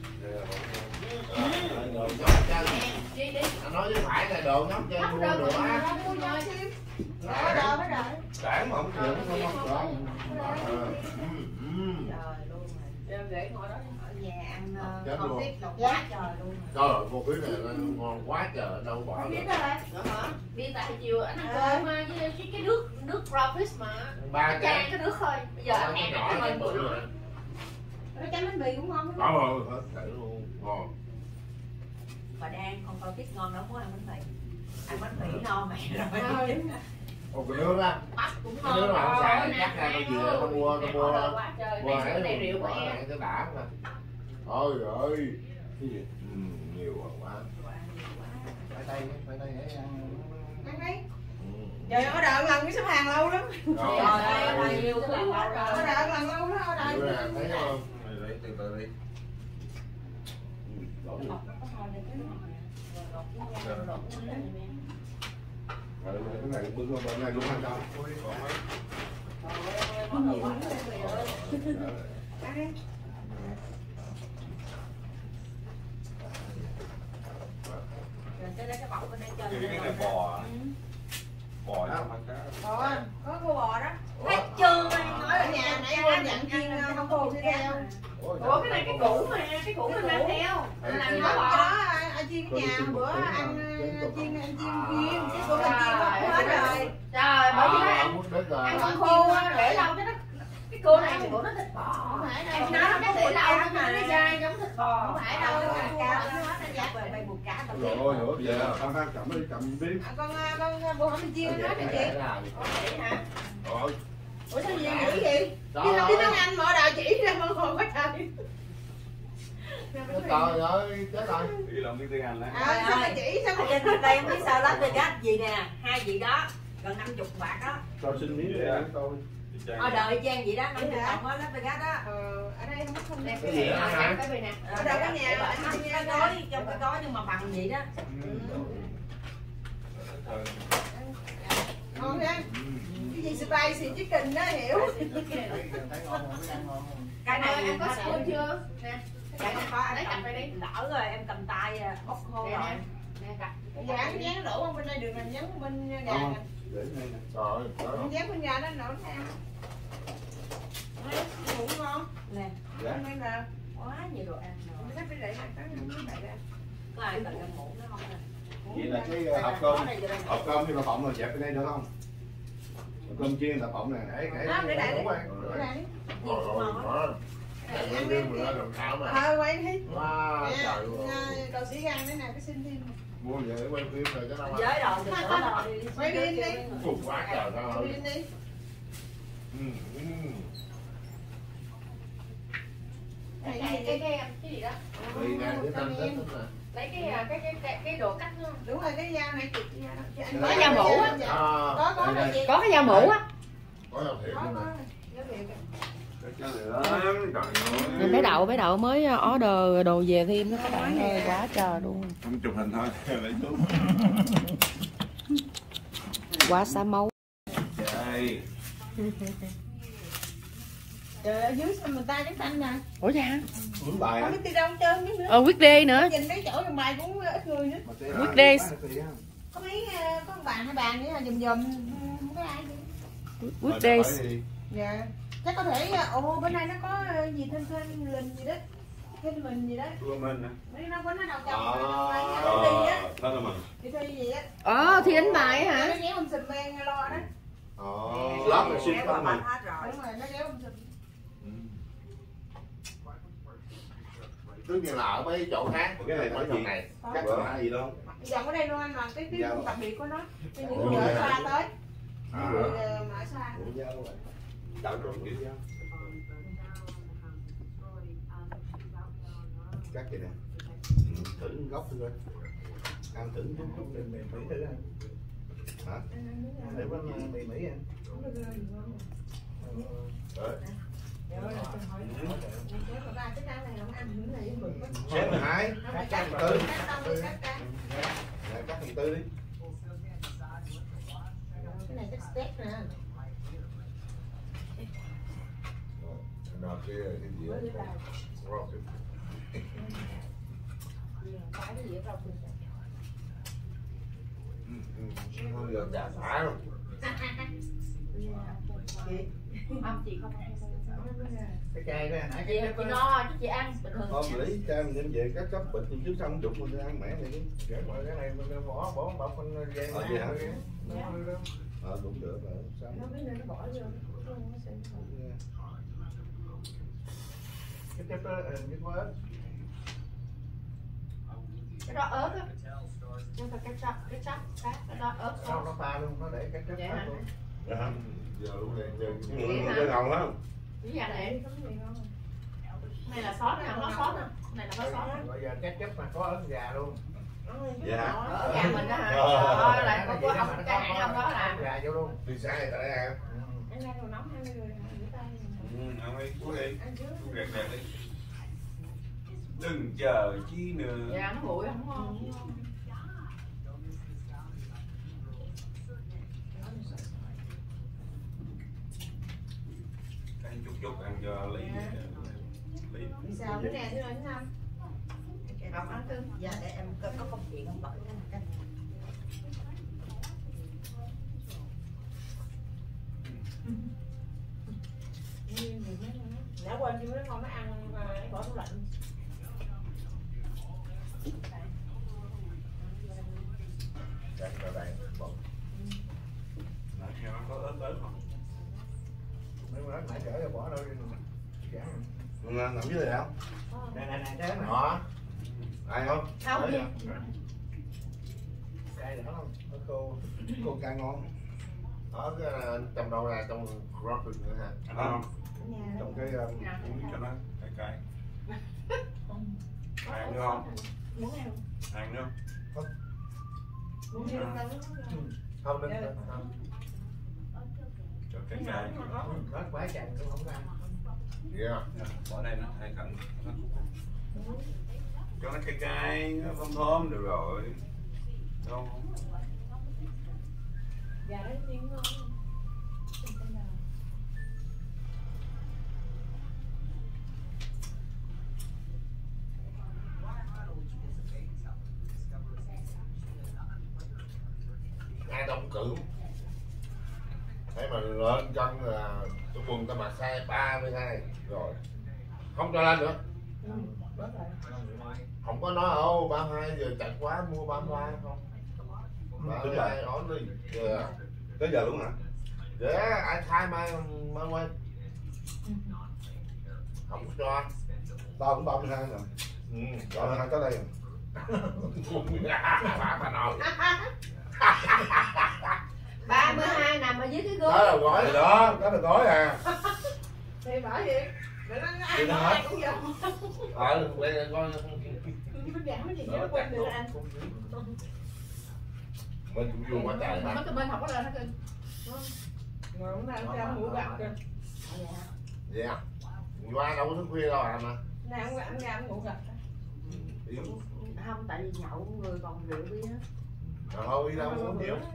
Anh nói với phải là đồ nhóc trên mua nữa á. Đó đó đó. Cản mà không chịu, không không có. Trời luôn rồi. Để ngồi đó ở nhà ăn Chết con luôn. tiếp lộc quá trời luôn. Trời ơi, cô biết này ngon quá trời, đâu bỏ được. Đi tại chiều anh ăn cơm với cái, cái nước nước crawfish mà Ba chan cái. cái nước thôi. Bây giờ anh hẹn nhỏ anh này ăn bự bữa rồi. Nó chấm bánh mì cũng ngon lắm. Có rồi, hết thảy luôn, ngon. Bà đang con con tiếp ngon lắm, muốn ăn bánh mì. Ăn bánh mì no mẹ rồi. Ồ, cái nước á. bắp cũng Cái ngon. nước mà không Rồi, xài nè, chắc ra nè, tôi về tôi mua, tôi mua. order quá trời. Mua Này ấy này rượu của bỏ em. lại cái đã mà. Ôi ơi. Cái gì? Ừ, nhiều quá. Phải đây, phải đây để ăn. Ăn đi. Ừ. Trời ơi, đợi lần cái xếp hàng lâu lắm. Rồi. Trời ơi, ở đây yêu Tức thứ là lâu lâu rồi. rồi. Đợi lần lâu đó, ở Nhiều đây. là thấy không? Mày lấy từ từ đi. Đổ đi. Rồi, cái này bưng qua bên này luôn ăn đâu. Rồi tới đây cái bọc bên đây cho. Cái này bò. Bò đó ăn cá. Bò, có cô bò đó. Thấy chưa anh nói Ở nhà nãy quên dặn chiên không cô đi theo. Ủa cái này cái cũ mà, cái củ mình mang theo. Mình làm Đó, nó bò bò. đó, ăn chiên ở nhà bữa ăn chiên ăn chiên chiên, chứ cô mình chiên không hết rồi. Trời, bởi vì nó À, ăn muốn đất rồi. ăn còn khô á, để lâu cho nó cái cô này thì của nó thịt bò. Không phải Em đâu. nói nó để lâu nó nó dai giống thịt bò, không phải đâu. cá nó hết nó dắt về bay buộc cá tao Rồi, nữa bây giờ ăn ăn cầm đi, cầm đi. À, con con bữa hôm mình chiên nó đi chị. vậy hả? Rồi. Ủa sao gì nghĩ gì? Trời Đi làm ơi. tiếng Anh mở đầu chỉ ra mà ngồi quá trời. Trời ơi, chết rồi. Đi làm tiếng Anh đấy. À, sao mà chỉ sao Ở mà trên đây em biết sao Las Vegas gì nè, hai vị đó gần năm chục bạc đó. Cho xin miếng để ăn tôi. Ở đợi Trang vậy đó, năm chục đồng á Las Vegas đó. ờ, ở đây không có không Nè, đẹp. cái gì đó hả? Cái gì nè. Ở đâu có nhà ở trong cái gói, trong cái gói nhưng mà bằng vậy đó. Ngon nha. Cái gì spicy chicken đó hiểu. Thấy ngon không? Biết ăn ngon không? Cái này Em có có spoon chưa? Nè. cái này có anh Lấy cầm cặp đây đi. lỡ rồi em cầm tay bóc khô Nè, rồi. nè. Nè cặp. Dán dán đổ bên đây đường này dán bên gà này. Để đây nè. Trời ơi, trời ơi. Dán bên gà đó nổ theo. Cũng ngon. Nè, Dạ. Hôm nay là quá nhiều đồ ăn rồi. mình phải để lại cái này ra. Có ai cần ăn muỗng nó không nè. Vậy là cái hộp cơm, hộp cơm như là phộng rồi dẹp bên đây được không? Hộp cơm chiên là phộng nè. Để để Đó, để lại đúng rồi. Để lại đi. Rồi, rồi, rồi. Ăn riêng mà ra đồng thảo mà. Thôi quay đi. Wow, Nè, trời ơi. cầu sĩ gan đấy nè, cái xin thêm. Mua về để quay phim rồi cho nó Giới rồi thì có rồi đi. Quay pin đi. Phục quá trời đó. Quay pin đi. Ừ, ừ. Cái cái cái cái cái gì đó. Đi nè, để tâm tích tích nè. Lấy cái cái cái cái cái đồ cắt nó. Đúng rồi, cái dao này chị. Có dao mũ á. À, Có có đây, rồi đây. chị. Có cái dao mũ á. Có giao thiệp luôn nè. Nên bé Đậu bé Đậu mới order đồ về thêm đó các bạn ơi, quá trời luôn. Không chụp hình thôi, lấy xuống. Quá xá máu. Đây. Trời ơi, dưới sao người ta trắng xanh nè. Ủa dạ? Uống bài Không á. biết đi đâu trơn nữa. Ờ weekday nữa. Nhìn mấy chỗ trong bài cũng ít người nữa. Weekdays. Có mấy có một bạn hai bạn nữa là dùm dùm không có ai nữa. Weekdays. Dạ. Chắc có thể ồ bên đây nó có gì thêm thêm linh gì đó. Thêm mình gì đó. Của mình nè. Mấy nó có nó đầu chồng Ờ, đi á. thôi là mình. Đi thi gì á. Ờ thi đánh bài hả? Nó kéo ông sùm men lo đó. Ồ. Lót là ship của mình. Đúng rồi, nó kéo ông sùm. Tất nhiên là ở mấy chỗ khác. Cái này nói gì? này. Chắc là gì đâu. Dòng ở đây luôn anh, là cái cái đặc biệt của nó. Cái những Ồ, người ở dạ. xa tới. À. Những người mà ở xa. Ủa dao rồi. Đậu trộn kiểu dao. Cắt vậy nè. Ừ, thử gốc thử coi. Ăn thử chút chút mì mì Mỹ thử ăn. Hả? Để bánh mì Mỹ ăn. Đấy. Xếp mười hai. Cắt mười tư. Nè, cắt mười tư đi. Cái này chắc steak nè. Nào kia cái gì đó. Rocket. Không giờ chả xả luôn. Không chị không ăn. Cái chai đó nãy Chị cái chị no chứ chị ăn bình thường. Hôm lấy cha mình đem về các cấp bịch thì chứ xong đụng mình ăn mẻ này đi. cái cái này mình bỏ bỏ bỏ con dây Ờ, vậy hả? Ờ cũng được rồi. Sao? Nó biết nên nó bỏ vô. Cái cái cái cái ớt. Cái đó ớt á. Nhưng mà cái sắc cái sắc cái cái đó ớt Sau sốt. nó pha luôn, nó để cái chất Vậy ớt hả? luôn. Dạ. Giờ lúc này chơi Ừ, chơi ngon lắm. Cái nhà này này là sốt nè, nó sốt nè. Này là có sốt. Bây giờ cái chất mà có ớt gà luôn. Dạ. Ở nhà mình đó hả? Ờ. Ờ lại có có ông cái hãng ông đó làm. Gà vô luôn. đi xa người ta đây ăn. Anh ra đồ nóng hai mươi người rửa tay. Ừ, ăn đi, uống đi. Ăn trước. Uống đẹp đẹp đi. Đừng chờ chi nữa. Dạ nó nguội không ngon. Ăn chút chút ăn cho Lý. Lý. Sao cái nè thứ này thứ năm. Không ăn cưng. Dạ để em có có công chuyện không bận cái này. Đã quên chứ nó không nó ăn mà bỏ tủ lạnh. Cắt ra đây. Bỏ. Nãy nghe nó có ớt ớt không? Nếu mà nãy chở bỏ đâu đi. Ừ, nằm dưới này không? Này này này cái này. Đó. Ai không? Không gì. Cay đỏ không? Có cô. Cô ca ngon. Ở cái trong đâu ra trong rocket nữa ha. Ăn không? Trong cái um, cho nó cay cay. Ăn nữa không? Muốn ăn. Ăn nữa không? Muốn đi đâu đâu. Không đừng không. Cho cay cay. Nó quá chành cũng không ăn. Yeah. Bỏ đây nó hai cạnh. Cho nó cay cay, nó thơm thơm được rồi. Đâu không? Gà đấy tiếng ngon. Hai đông cự. Thế mà lên cân là cái quần ta mặc size ba mươi hai rồi. Không cho lên nữa. Không có nói ô ba mươi hai giờ chặt quá mua ba mươi hai không. ba mươi hai ổn đi. Dạ. Tới giờ luôn hả? Để ai thay mai mai quay. Không cho. Tao cũng ba mươi hai nè. Ừ. ba mươi hai tới đây. Bà bà nội. ba mươi hai nằm ở dưới cái gối. Đó là gói đó, đó là gói à. Thì bởi vậy. Để nó nó Thì ăn nó nó hết. ăn cũng vậy. Ờ, đây là con Nó giảm cái gì nó quên được ăn. mình cũng dùng quá trời Mấy mà. cái bên học có lên hết kìa. Mà hôm nay ăn ăn ngủ gật kìa. Dạ. Qua đâu có thức khuya đâu à mà. Nay ăn ăn ăn ngủ gật. Không, tại vì nhậu người còn rượu bia á. Rồi thôi đi đâu cũng uống nhiều.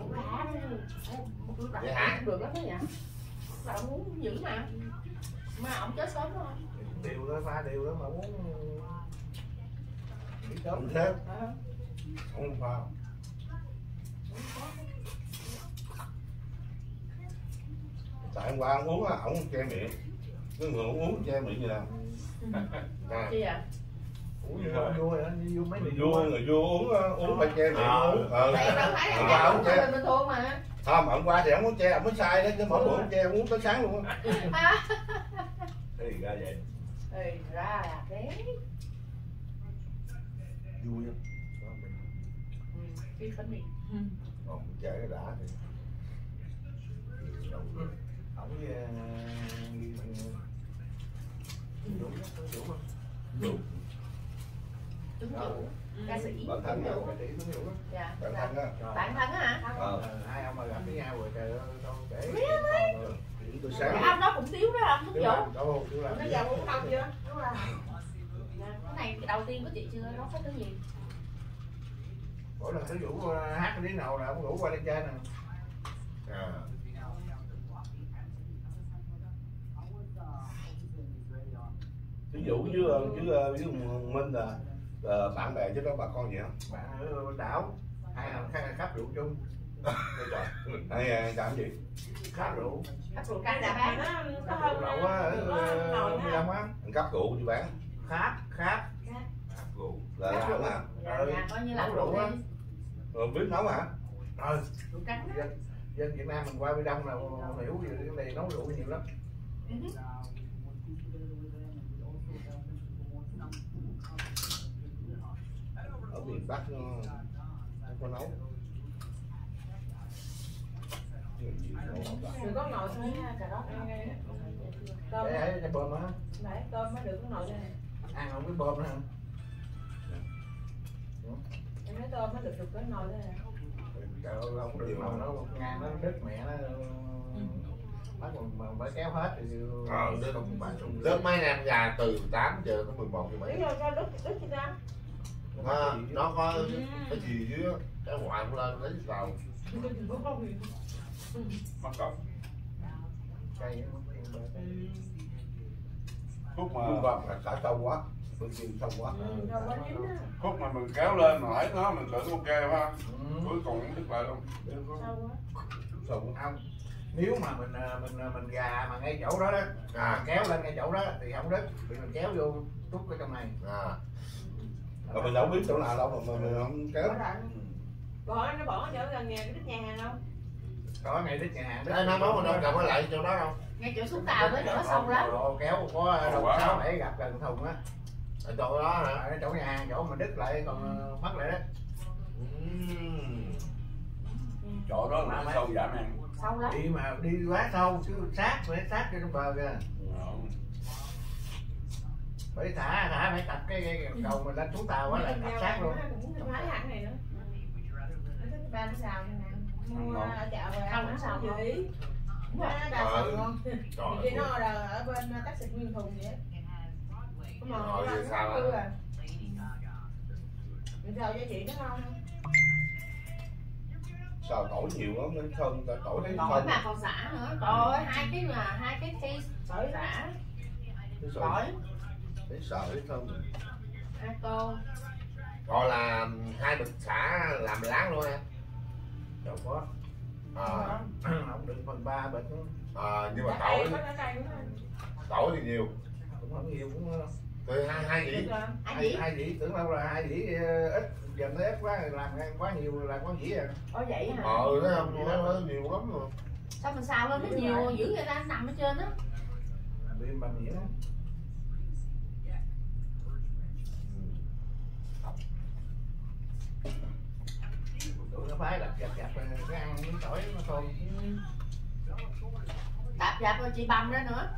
Vậy hả? Được lắm đó nhỉ? Mà ông uống dữ mà. Mà ông chết sớm rồi. Điều đó pha điều đó mà muốn nghĩ sớm Không thế. À. Không pha. Tại hôm qua ông uống á, ổng che miệng. Cái người ông uống che miệng gì nào. Chi à? uống như vua vua vậy như vua mấy Người người vua, người vua uống uống phải che miệng uống. Ờ. Tại đâu thấy Hôm qua ông che. bình thường mà. Không, hôm qua thì ông có che, ông có sai đấy, chứ mỗi bữa ông che ông uống tới sáng luôn á. Thì ra vậy. Ừ, ra là thế. Vui á. Cái phấn mì. Còn chè cái đã thì ổng với Dũng Dũng không? Đúng. Tuấn Vũ, ca sĩ. Bản thân Tuấn Vũ. Ca sĩ Tuấn Vũ á. Dạ. Bản thân á. Bạn thân á hả? Ờ. Hai ông mà gặp với nhau rồi trời ơi đâu kể. Tôi Cái sáng. ông đó cũng thiếu đó ông Tuấn Thiếu Vũ. làm đâu, thiếu làm. Nó giờ uống không chưa? Đúng rồi. Cái này đầu tiên của chị chưa nói hết cái gì. Mỗi lần Tuấn Vũ hát cái tiếng nào là ông ngủ qua lên trên nè. À. Ví dụ với với với Minh là uh, bạn bè chứ đó bà con gì không? Bạn ở đảo hai thằng khác khắp rượu chung. Hay làm gì? Khắp rượu. Các rượu Cái can đạp đã mà bán. nó có hơn Rượu á ở mi lâm á. Ăn cắp rượu đi bán. Khắp khắp. Cắp rượu là Các làm rượu. hả? Dạ, dạ, coi như là Nấu rượu rượu á. đi. Rồi biết nấu hả? Rồi Rượu trắng á. dân, dân Việt Nam mình qua bên Đông là hiểu về cái này nấu rượu nhiều lắm. Ừ. Ở miền Bắc nó không có nấu. đừng có ngồi thôi nha, cà rốt ăn ngay á. Tôm Để á. ấy cái bơm á. Đấy, tôm mới được có ngồi đây. Ăn không biết bơm nữa hả? Em nói tôm mới được được cái nồi đây. Trời ơi không được mà nó ngang nó đứt mẹ nó bắt mà, mà phải kéo hết thì Ờ, đứt không phải đứt mấy năm già từ tám giờ tới mười một giờ Biết mấy. rồi sao đứt đứt gì ra? Nó, nó có cái gì dưới á, cái ngoại cũng lên lấy đầu. Bắt cóc. Cây Khúc mà vâng là cả sâu quá. Bên kia sâu quá. Ừ, rồi quá chín á. Khúc mà mình kéo lên mà thấy nó mình tưởng ok phải không? ừ. Cuối cùng nó đứt lại luôn. Sâu quá. Sâu quá. Không, nếu mà mình mình mình gà mà ngay chỗ đó đó à, kéo lên ngay chỗ đó thì không đứt, vì mình kéo vô tút ở trong này À. Rồi mình đâu biết chỗ nào đâu mà mình không kéo. Bỏ lại. Bỏ nó bỏ chỗ gần nhà cái đứt nhà hàng không? có ngay đứt nhà hàng Đây nó nói mà đâu cầm ở lại chỗ đó đâu. Ngay chỗ xuống tàu tới chỗ đó sâu lắm. Đồ kéo có đâu sáu bảy gặp gần thùng á. Ở chỗ đó hả? Ở chỗ nhà hàng chỗ mà đứt lại còn mất lại đó. Uhm. Chỗ đó là nó sâu giảm ăn. Sâu lắm. Đi mà đi quá sâu chứ sát phải sát cho trong bờ kìa. Phải thả thả phải tập cái, cái cầu mình lên xuống tàu á là tập sát luôn. Cũng thấy hẳn này nữa. Ba nó xào này nè. Mua ở chợ rồi ăn nó xào gì? Nó đa xào ngon. Khi nó order ở bên taxi nguyên thùng vậy. Có mà Rồi, nó vậy sao tươi ạ? à. Mình xào cho chị nó ngon không? Xào tỏi nhiều lắm nên thơm ta tỏi thấy Tỏi thơm. mà còn xả nữa. Trời ơi, hai cái mà hai cái taste tỏi xả. Tỏi. Thấy sợ thấy thơm. Hai tô. Rồi là hai bịch xả làm láng luôn em. Đâu có. À, Không đựng phần ba bịch à, nhưng mà Đã cay, tỏi có đã cay đúng không? tỏi thì nhiều. cũng không nhiều cũng Từ hai hai Được dĩ. rồi. Anh hai, gì? hai dĩ tưởng đâu là hai dĩ ít dần nó ít quá làm quá nhiều làm quá dĩ à. Ồ vậy hả? Ờ, nó không nó, nó nhiều lắm rồi. Sao mình xào lên nó nhiều dữ người ta nằm ở trên á. Bên bằng dĩ đó. Tụi nó phái đập dập dập cái ăn miếng tỏi nó thơm. Đạp dạp rồi chị băm ra nữa.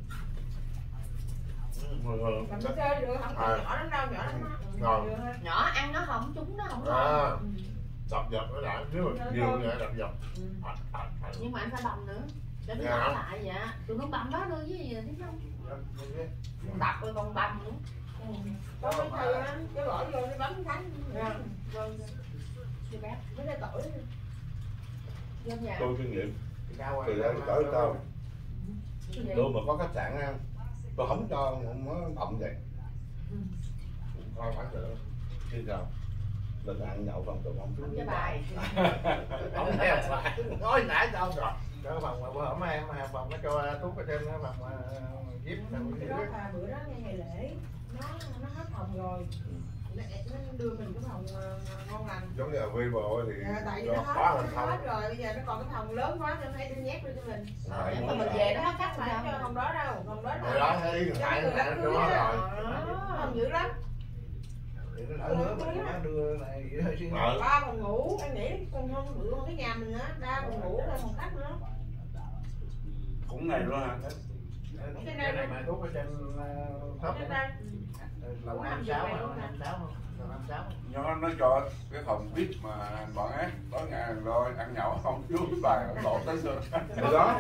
Cầm nó chơi được không? À. Nhỏ lắm đâu, nhỏ lắm đó. Rồi. Được ha. Nhỏ ăn nó không trúng nó không À. ngon. Ừ. đập dập nó đã, nếu mà nhiều người đập dập. Nhưng mà anh phải bầm nữa để nó Dạ. bỏ lại vậy. Tụi nó bầm đó luôn chứ gì thấy không? Đập rồi còn bầm nữa. Có mấy thầy á, cái bỏ vô nó bấm thắng. Vâng. Chị bé Mấy cái tuổi. vô nhà. Tôi kinh nghiệm Cao từ rồi. đây tới tao Cái gì? luôn mà có khách sạn ăn tôi không cho nó bậm vậy thôi phải được chứ sao lên ăn nhậu không tôi không Không cho bài. Không theo phải. Nói nãy sao rồi. Cái phòng mà bữa hổm em phòng nó cho thuốc ở trên cái phòng díp Cái đó là bữa đó ngay ngày lễ nó nó hết phòng rồi. Nó, nó đưa mình cái phòng uh, ngon lành. giống như là Vivo thì À, tại vì do nó hết, khóa nó lên không hết rồi, bây giờ nó còn cái phòng lớn quá nên phải đưa nhét lên cho mình. Phải Mà muốn mình là- về nó hết Chắc cắt phải sao? cho phòng đó đâu, phòng đó Người đó thấy giống hại người nó đám cho cưới nó đó. rồi. Phòng dữ lắm. thì nó lỡ nữa mình nó đưa này vậy thôi chứ. Ờ. Ba phòng ngủ, em nghĩ con không bự hơn cái nhà mình á, ba phòng ngủ là phòng khách nữa. cũng này luôn hả Cái này mà thuốc ở trên thấp Trên này. đây. Lầu năm sáu mà năm sáu không? Lầu năm sáu. nó nó cho cái phòng vê i pê mà bọn ấy tối ngày rồi ăn nhậu không chú bài lộ tới xưa thì đó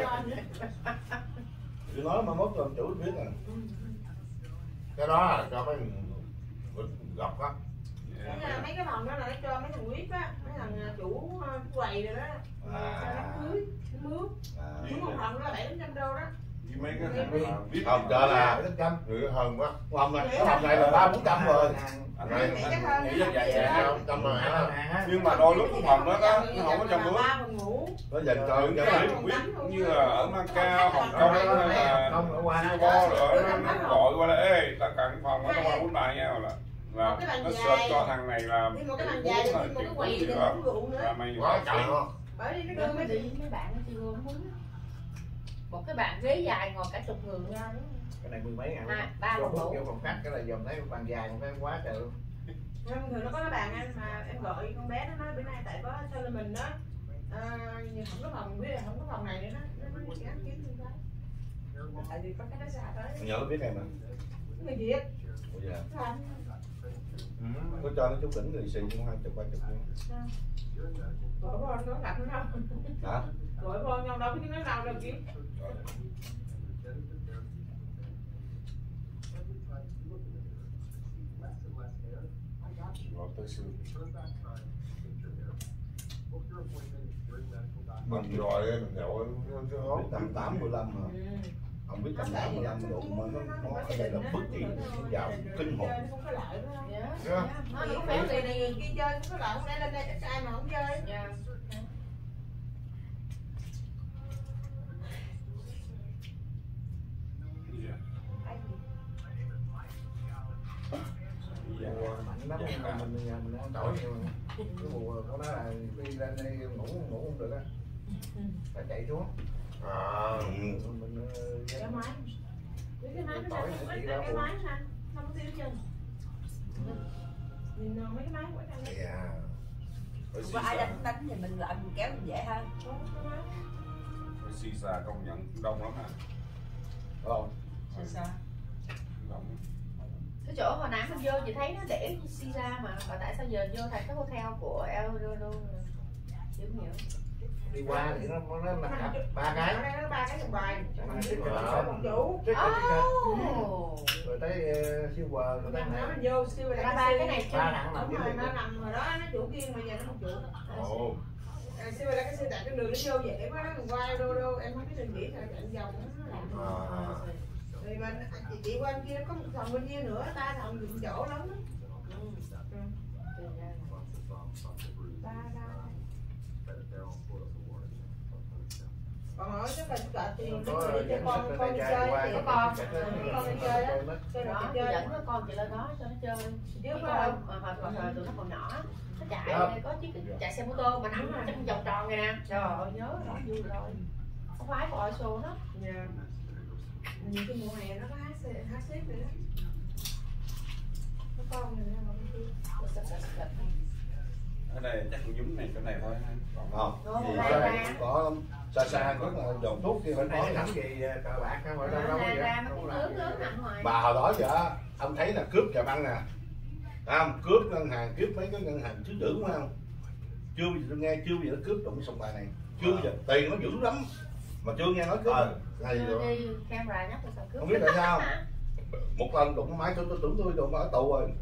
tôi nói mà mốt làm chủ biết à Cái đó là cho mấy người gặp á. Thế là mấy cái phòng đó là nó cho mấy thằng vê i pê á, mấy thằng chủ quầy rồi đó. Cho đám cưới, nó mướn. à, Mướn một phòng đó là bảy trăm đô đó. với mấy cái thằng mà vê i pê không cho là Đến trăm người hơn quá. phòng này cái phòng này là ba bốn trăm rồi anh Này, anh Nghĩ chắc nghĩ rất hơn vậy á. vậy Trăm rồi hả? nhưng mà đôi lúc cái phòng đó đó nó không có trong nước Ba phòng ngủ. nó dành cho cái cho này biết cũng biết như là ở Macau Hồng Kông hay là Không ở qua Singapore rồi nó, nó gọi qua là ê ta cần phòng ở trong ba bốn bài nha là là nó search cho thằng này là Đi một cái bàn dài, đi một cái quầy để uống rượu nữa. là mày Quá trời luôn. Bởi vì nó Đưa đưa mới mấy đi mấy bạn chị vừa muốn. Một cái bàn ghế dài ngồi cả chục người nha. cái này mười mấy ngàn. Hai, ba Vô phòng vô ngủ. phòng khách cái này dòm thấy bàn dài một cái quá trời luôn. Thường thường nó có cái bàn ăn mà em gọi con bé nó nói bữa nay tại có Solomon đó, à, nhưng không có phòng, biết là không có phòng này nữa nó nó nó gắn kiếm như thế. Tại vì có cái nó xa tới. nhớ biết em mà Người Việt. Ủa dạ. Nó làm. có cho nó chút đỉnh thì xì cũng hai chục ba chục nữa Gọi vô nó gặp nó đâu. hả Gọi vô nhau đâu biết nó đâu đâu kiếm. gọi tới xưa Mình rồi mình nhậu nó hốt biết năm tám mười lăm mà không biết năm tám mười lăm độ mà nó nó ở đây là bất kỳ vào kinh hồn Không có lợi đó. Dạ. Nó Nó cũng phải phải người này người kia chơi không có lợi, không lẽ lên đây ít ai mà không chơi. Dạ. Mạnh lắm nhưng mà mình mình ăn đổi nhiều. Cái mùa của nó là đi lên đây ngủ ngủ không được á. Phải chạy xuống. à, Mình mình Cái máy. Cái máy nó ra cái máy nè, không có tiêu chân. Nhìn mấy cái máy của anh ấy. dạ. Có ai đánh đánh thì mình lại mình kéo mình dễ hơn. xì xà công nhận đông lắm hả không Sao sao? đông Cái chỗ hồi nãy mình vô chị thấy nó để xi ra mà, mà tại sao giờ vô thành cái hotel của Eldorado chưa hiểu. đi qua thì nó nó mặc cặp ba cái. Ở đây nó ba cái vòng bài. Mà xích Có rồi một chủ. xích rồi Oh. rồi tới siêu quờ rồi tới Năm nó này. mình vô siêu là Ba ba cái này Ba nặng nằm đúng dưới rồi, đường. nó nằm rồi đó, nó chủ kia mà giờ nó không chủ. ồ À, siêu là cái siêu tại trên đường nó vô dễ quá, nó còn qua đô đô, em không biết đường chỉ là chạy vòng nó làm. À, Rồi mà chị, chị qua bên kia có một phòng bên kia nữa, ta phòng dùng chỗ lắm đó. Ba ba. Còn ở cái cần cỡ thì Có đi cho con con đi chơi thì có con con. con đi chơi đó. Chơi Đó, đó chị chơi. dẫn nó con chị lên đó cho nó chơi. Chứ Chứ có đâu. mà hồi hồi hồi tụi nó còn nhỏ, nó chạy Dạ. có chiếc chạy xe mô tô mà nằm trong vòng tròn này nè. Trời ơi nhớ đó vui rồi. Không khoái coi show nó. Dạ. Nhiều cái mùa hè nó có hát xe hát xếp rồi đó. Nó con này nó bên kia. ở đây chắc cũng giống này chỗ này thôi ha còn không thì ra có xa xa có là dòng thuốc kia phải Bên này có nó nè làm gì cờ bạc hay đâu đâu đâu Ra vậy. ra mấy cái lớn lớn nặng hoài. mà hồi đó giờ ông thấy là cướp chợ băng nè, phải không? Cướp ngân hàng, cướp mấy cái ngân hàng thứ trưởng phải không? chưa bao giờ tôi nghe chưa bao giờ nó cướp đụng sòng bài này, chưa bao giờ tiền nó dữ lắm mà chưa nghe nói cướp. Ờ, hay rồi. đi camera nhắc là sao cướp. Không biết tại sao một lần đụng máy tôi tôi tưởng tôi đụng ở tù rồi.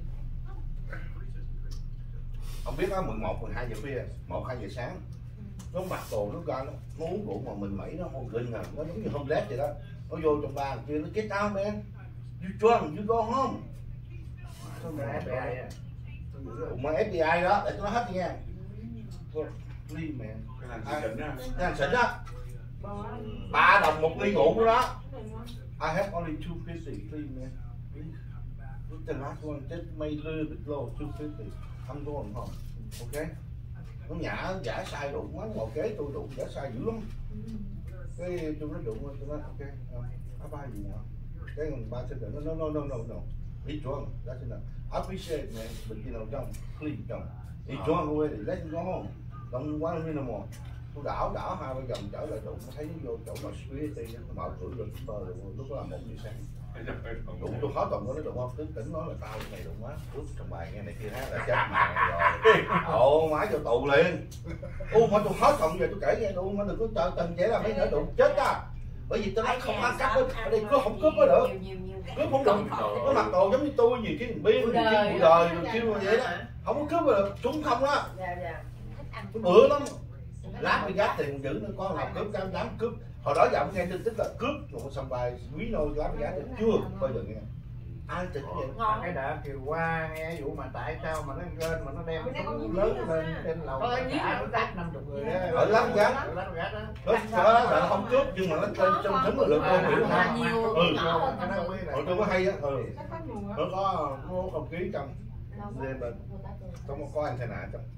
Không biết đó mười một, mười hai giờ khuya, một hai giờ sáng nó mặc đồ nó ra nó, nó uống rượu mà mình mẩy nó không kinh à, nó giống như homeless vậy đó. Nó vô trong bar kia nó get out man, you drunk, you go home. Ép bê i à. Mà ép bê i đó, để tôi nói hết nha. Please man. Cái thằng xịn á. Cái thằng xịn á. Ba đồng một ly rượu đó. I have only two fifty, please man. Please. The last one just made a little bit low, two fifty. I'm going home. Ok. Nó nhả giả sai đụng quá ngồi kế tôi đụng giả sai dữ lắm. Cái tôi nói đụng tôi nói ok. Nó ba gì nào? Cái người ba sẽ đợi nó no no no no no. He's drunk. That's enough. I appreciate it, man. But you know, don't please don't. He's drunk already. Let him go home. Don't want him no more. Tôi đảo đảo hai ba vòng trở lại đụng thấy nó vô chỗ mà security nó mở cửa rồi bờ rồi lúc đó là một giờ sáng. Đụng tôi khó tuần nó đụng không tính tỉnh nói là tao này đụng quá cướp trong bài nghe này kia hát là chết mà rồi. Ồ má vô tù liền. Ô mà tôi khó tuần giờ tôi kể nghe tôi mà đừng có chờ từng trẻ là mấy nữa đụng chết á. Bởi vì tôi nói không ăn cắp ở đây cứ không cướp có được. Cướp không được. Nó mặc đồ giống như tôi gì cái biên gì cái bụi đời rồi kêu như vậy đó. Không có cướp được, chúng không đó. Dạ dạ. Tôi bữa lắm. Lát bị gác tiền giữ nữa con làm cướp cam đám cướp. Hồi đó giờ ông nghe tin tức là cướp một sòng bài quý nôi lát bị gác tiền chưa bao giờ nghe. Ai tin vậy? Cái đợt chiều qua nghe vụ mà tại sao mà nó lên mà nó đem cái súng lớn lên trên lầu cả nó tát năm chục người đó. Ở lát gác. Ở lát gác đó. Nó là không cướp nhưng mà nó trên trong súng là lượng con hiểu không? Ừ. Hồi tôi có hay á. Ừ. Nó có có không khí trong. Lên bên. Có một có anh xe nạ trong.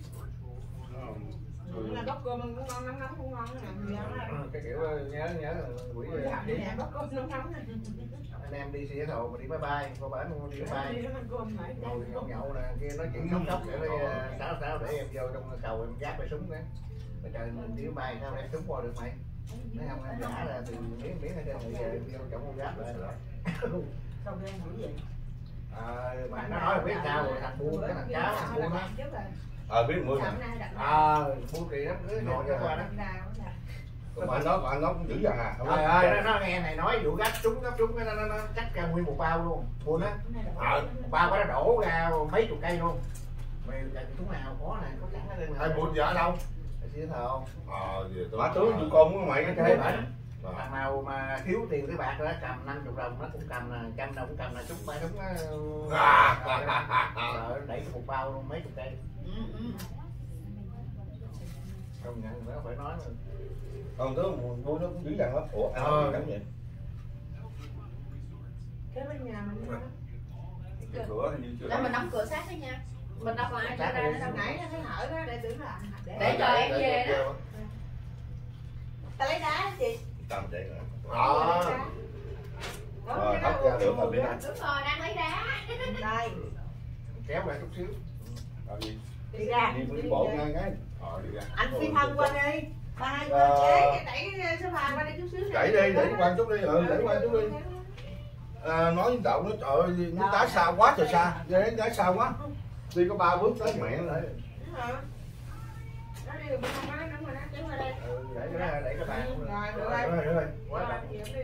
Là bóc cơm cũng ngon, nóng nóng cũng ngon cái kiểu nhớ nhớ buổi bóc cơm nóng nóng anh em đi xe thầu mà đi máy bay qua bển đi máy bay ngồi nhậu nhậu nè kia nói chuyện sốc sốc để sáu sáu để em vô trong cầu em gáp cái súng đấy mà trời mình đi máy bay sao em súng qua được mày nói không em giả là từ miếng miếng ở trên này giờ em vô trong con gáp lại xong em nghĩ gì mà nó nói là biết sao rồi thằng buôn cái thằng cháu thằng buôn á Ờ biết mười nè. Ờ buôn kỳ lắm cứ ngồi cho qua đó. Mà anh nói mà anh nói cũng dữ dằn à. Trời ơi nó, nó nghe này nói vụ gắp trúng gắp trúng nó nó, nó cắt ra nguyên một bao luôn. Buôn á. Ờ bao nó đổ ra mấy chục cây luôn. Mày cái trúng nào có này có cắn ở đây mà. Ai buôn vợ đâu? Xíu thờ. Ờ về tôi. Má tướng tụi con của mày cái chơi bển. Thằng nào mà thiếu tiền cái bạc đó cầm năm mươi đồng nó cũng cầm là trăm đồng cũng cầm là trúng ba trúng nó đẩy một bao luôn mấy chục cây. Công nhận nó phải nói mà. Còn tướng vui nó cũng dữ dằn lắm. Ủa ăn ờ. Cảm vậy? Cái bên nhà mình cái cửa hình như chưa để mình đóng cửa sát đấy nha. Mình đóng lại cho ra nó nãy nó thấy hở đó để tưởng là để, để cho em về đó. Ta lấy đá chị. Tao để rồi. Ờ. Rồi hấp ra được rồi biết anh. Đúng rồi đang lấy đá. Đây. Kéo ra chút xíu. Làm gì? Đi ra. Đi bộ ngang cái. Ờ đi ra. Anh phi thân qua đi. Ba hai chế đẩy số phà qua đây chút xíu. Đẩy đi, đẩy qua chút đi, ừ đẩy qua chút đi. À, nói với cậu nó trời ơi, nó đá xa quá trời xa, ghế đá xa quá. Đi có ba bước tới mẹ nó. Nó đi được bên không á, nóng rồi đó, kéo qua đây. Ừ, đẩy cái đẩy cái bàn. Rồi, được rồi. Rồi, rồi, quá đắt.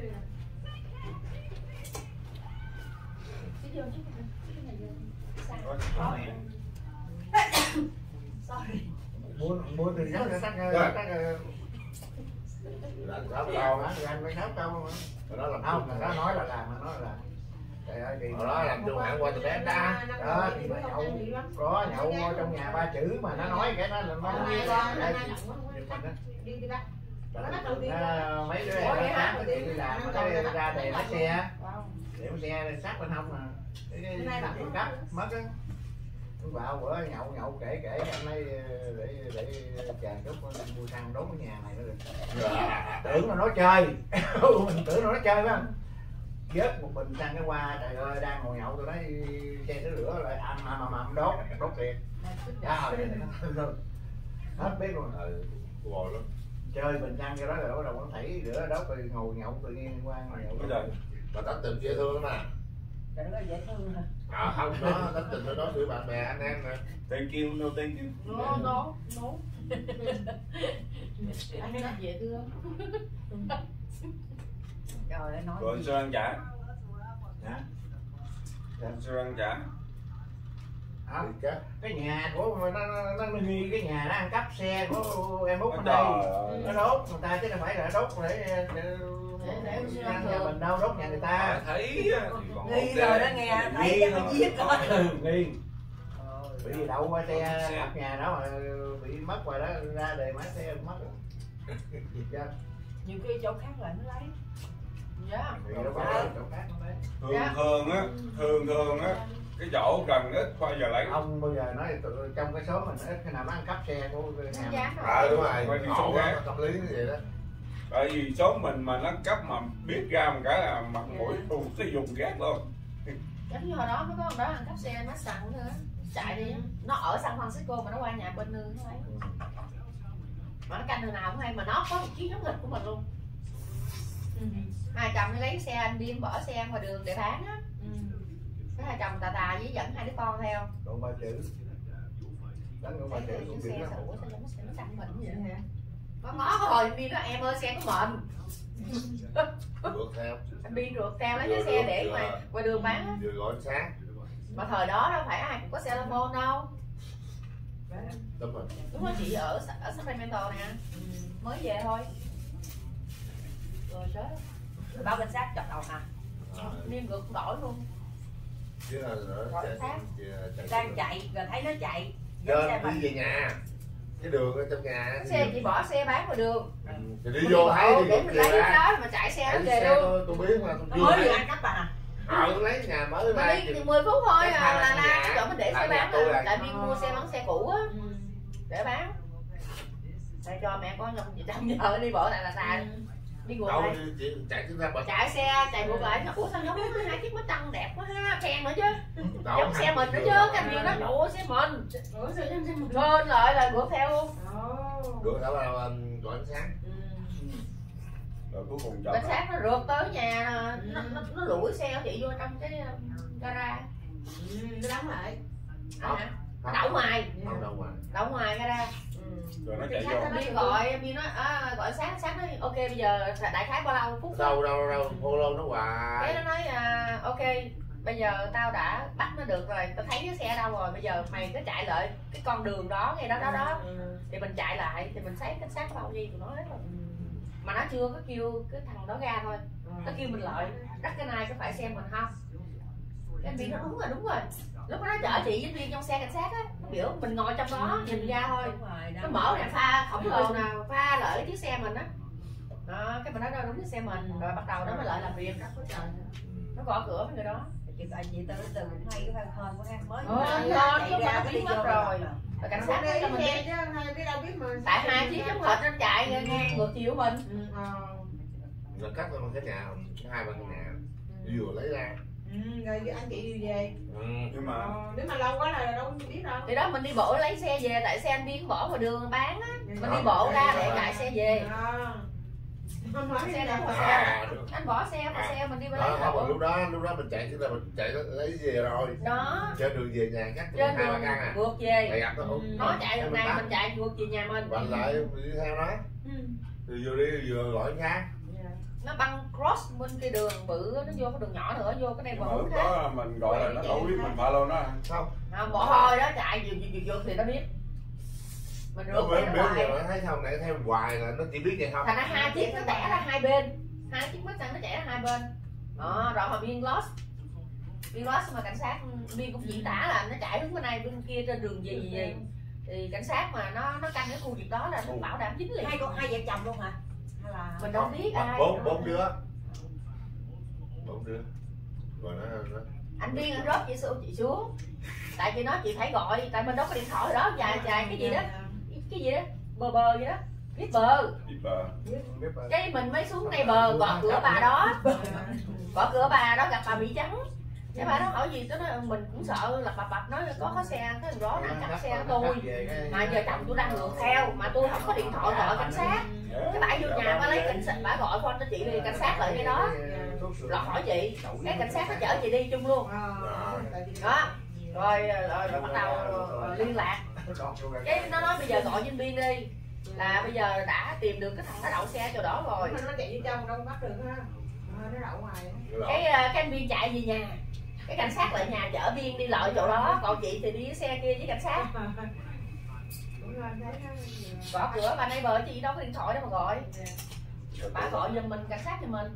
Buôn buôn thì rất là tắt tắt sáu câu hả? Anh mới sáu câu mà. Đó là không, nó nói là làm mà nói là trời ơi thì đó làm trường hạn qua từ bé đã. Đó thì mà nhậu có nhậu trong nhà ba chữ mà nó nói cái đó là nó đi đi bác. Mấy đứa em nó sáng thì đi làm nó ra đề lái xe để xe sát bên hông mà cái chuyện cấp mất á. Vào bữa nhậu nhậu kể kể anh ấy để để chờ chút mua xăng đốn cái nhà này nữa được. Tưởng là nó chơi mình tưởng là nó chơi phải không? Vớt một bình xăng cái qua trời ơi đang ngồi nhậu tôi nói che cái lửa lại âm âm âm âm đốt đốt tiền. Hết biết luôn. Ừ, bồi lắm. Chơi bình xăng cho đó rồi bắt đầu nó thảy lửa đốt rồi ngồi nhậu tự nhiên qua ngồi nhậu. Bây giờ mà tao tìm dễ thương mà. Trời ơi dễ thương hả? À không, nó tính tình nó đối xử bạn bè anh em nè. Thank you, no thank you. No, no, no. Anh rất dễ thương. Trời ơi nói Rồi sao ăn trả? Hả? Sao ăn trả? Không, cái nhà của nó nó nó nghi cái nhà nó ăn cắp xe của em Út ở Trời đây, ơi. nó đốt người ta chứ đâu phải là đốt để để, để ăn nhà mình đâu, đốt nhà người ta. Thấy á, thì còn nghi ok. rồi đó nghe, thấy chắc phải giết rồi. Nghi. Bởi vì đâu qua xe đập nhà đó mà bị mất rồi đó, ra đề máy xe mất rồi. Nhiều khi chỗ khác lại nó lấy. Dạ. Thì đâu phải là chỗ khác nó lấy. Thường thường á, thường thường á, cái chỗ gần ít bao giờ lấy. Ông bây giờ nói tụi- trong cái số mình ít khi nào nó ăn cắp xe của nhà mình. Dám À đúng rồi, Quay đi ngộ số quá, khác. tâm lý như vậy đó. Tại vì số mình mà nó cấp mà biết ra một cái là mặt mũi thù sẽ dùng ghét luôn. Giống như hồi đó mới có con đó ăn cắp xe nó sẵn nữa. Chạy đi, nó ở San Francisco mà nó qua nhà bên nương nó lấy. Mà nó canh đường nào cũng hay, mà nó có một chiếc giống thịt của mình luôn. Hai chồng nó lấy xe anh điên bỏ xe ngoài đường để bán á. Cái hai chồng tà tà với dẫn hai đứa con theo. Còn ba chữ. Đánh con ba Thấy chữ cái cũng xe biết lắm. sao ủa sao nó nó canh mình vậy hả? Có ngó có hồi Biên đó em ơi xe của mình. Ngược theo. Anh Biên rượt theo lấy cái xe để ngoài ngoài đường bán á. Vừa gọi ánh sáng. Mà thời đó đâu phải ai cũng có xe Lambo đâu. Đúng rồi. Đúng rồi, chị ở ở Sacramento nè. Mới về thôi. Rồi chết. Báo cảnh sát chọc đầu hả? Biên rượt đổi luôn. Chứ là nó chạy, chạy, Đang chạy rồi thấy nó chạy. Lên đi về nhà. Cái đường ở trong nhà. Cái xe chị bỏ xe bán ngoài đường. Thì đi vô thấy đi để ngược mình kìa lấy cái ra. đó mà chạy xe nó Thấy về xe luôn. tôi, tôi biết mà tôi Nó chưa mới thấy. vừa ăn cắp bà nè. Ờ, tôi lấy nhà mới Mà ra. đi chừng mười phút thôi Cái à, hai là là la nhà. chỗ mình để Là xe nhà bán tôi à. là- Tại Biên mua xe bán xe cũ á để bán. Để cho mẹ con trong trong vợ đi bỏ lại là ta đi ngược Đâu lại. chị chạy chúng ta bật. Chạy xe chạy ngược lại, ủa sao giống cái hai chiếc mắt trăng đẹp quá ha, khen nữa chứ. Đâu, Giống xe mình nữa chứ, cái anh Biên nói ủa xe mình. Ủa sao giống xe mình? Lên lại là ngược theo luôn. Được đâu là gọi ánh sáng. Rồi cuối cùng chọn. Cảnh sát nó rượt tới nhà, nó nó, nó lủi xe của chị vô trong cái gara. Nó đóng lại. À, hả? Nó đậu ngoài, Không đâu ngoài. đậu ngoài gara. Rồi nó Cảnh chạy sát vô. nó đi gọi, Biên nói à, gọi sát sát nói ok bây giờ đại khái bao lâu phút. Đâu đâu đâu polo nó hoài. Cái nó nói à, ok bây giờ tao đã bắt nó được rồi, tao thấy cái xe đâu rồi, bây giờ mày cứ chạy lại cái con đường đó ngay đó đó đó thì mình chạy lại thì mình thấy cảnh sát bao nhiêu tụi nó hết rồi. Mà nó chưa có kêu cái thằng đó ra thôi, nó kêu mình lợi đắt cái này có phải xem mình không. Cái anh Biên nó đúng rồi đúng rồi, lúc đó nó chở chị với Biên trong xe cảnh sát á, nó biểu mình ngồi trong đó nhìn ra thôi, nó mở ra pha khổng lồ nào pha lợi chiếc xe mình á. Đó, cái mình nói đâu đúng cái xe mình rồi bắt đầu nó mới lại làm việc, nó gõ cửa với người đó. Chị gọi chị từ từ cũng hay cái hơn quá ha, mới Ờ, lo lúc đó biến mất rồi. Rồi cảnh sát nói cho mình biết. biết đâu biết mà. Tại hai chiếc giống hệt nó chạy ngang ngược chiều của mình. Nó cắt ra một cái nhà, hai bên nhà. Vừa lấy ra. Ừ, rồi anh chị đi về. Ừ. Nhưng mà Ờ, nếu mà lâu quá là đâu biết đâu. Thì đó mình đi bộ lấy xe về, tại xe anh Biên bỏ vào đường bán á. Mình đi Đó, bộ ra vậy để đó. lại xe về. À. Không nói Xe gì đâu đâu. mà xe. À, được. Anh bỏ xe mà À. xe mình đi lấy Đó, không, mà đâu. lúc đó lúc đó mình chạy chứ là mình chạy lấy về rồi. Đó. Trên đường về nhà cắt Trên hai ba đường căn à. ngược về. Mày gặp nó út. Nó chạy đường này mình chạy ngược về nhà mình. Bạn lại đi theo nó. Rồi vừa đi vừa gọi nhá. Nó băng cross bên cái đường bự, nó vô cái đường nhỏ nữa, vô cái này nhưng mà bự lúc khác. đó mình gọi là nó đâu biết mình ba lô nó. Không. À, bỏ thôi đó chạy vừa vừa vừa thì nó biết. Mình Nó rượt biết theo biết nó rồi hoài. nó thấy không để theo hoài là nó chỉ biết vậy không. Thành ra hai chiếc nó tẻ ra hai bên, hai chiếc mắt nó tẻ ra hai bên. Đó, rồi mà Biên lost, Biên lost mà cảnh sát Biên cũng diễn tả là nó chạy hướng bên này bên kia trên đường gì gì gì. Thì cảnh sát mà nó nó canh cái khu vực đó là nó bảo đảm dính liền. Hai con hai vợ chồng luôn hả? Hay là Mình đâu biết ai. Bốn bốn đứa. Bốn đứa. Rồi nó nó Anh Biên anh rớt chị xuống chị xuống. Tại chị nói chị phải gọi, tại mình đâu có điện thoại đó, dài dài cái gì đó, cái gì đó, bờ bờ vậy đó, biết bờ. Biết bờ. Cái mình mới xuống ngay bờ gõ cửa bà đó, gõ cửa bà đó gặp bà Mỹ Trắng. Cái bà đó hỏi gì tôi nói mình cũng sợ là bà bập nói có có xe cái thằng đó nó cắt xe tôi mà giờ chồng tôi đang ngược theo mà tôi không có điện thoại gọi cảnh sát. Cái bà vô nhà bà lấy cảnh sát, bà gọi phone cho chị thì cảnh sát lại ngay đó. lọt hỏi chị, cái cảnh sát nó chở chị đi chung luôn. Đó, rồi rồi, rồi bắt đầu rồi, liên lạc. Cái nó nói bây giờ gọi nhân viên đi, là bây giờ đã tìm được cái thằng nó đậu xe chỗ đó rồi. Nó chạy vô trong đâu bắt được ha. Nó đậu ngoài. Cái cái anh viên chạy về nhà, cái cảnh sát lại nhà chở viên đi lợi chỗ đó, còn chị thì đi cái xe kia với cảnh sát. Gõ cửa bà nãy bờ chị đâu có điện thoại đâu mà gọi. Bà gọi giùm mình, cảnh sát giùm mình.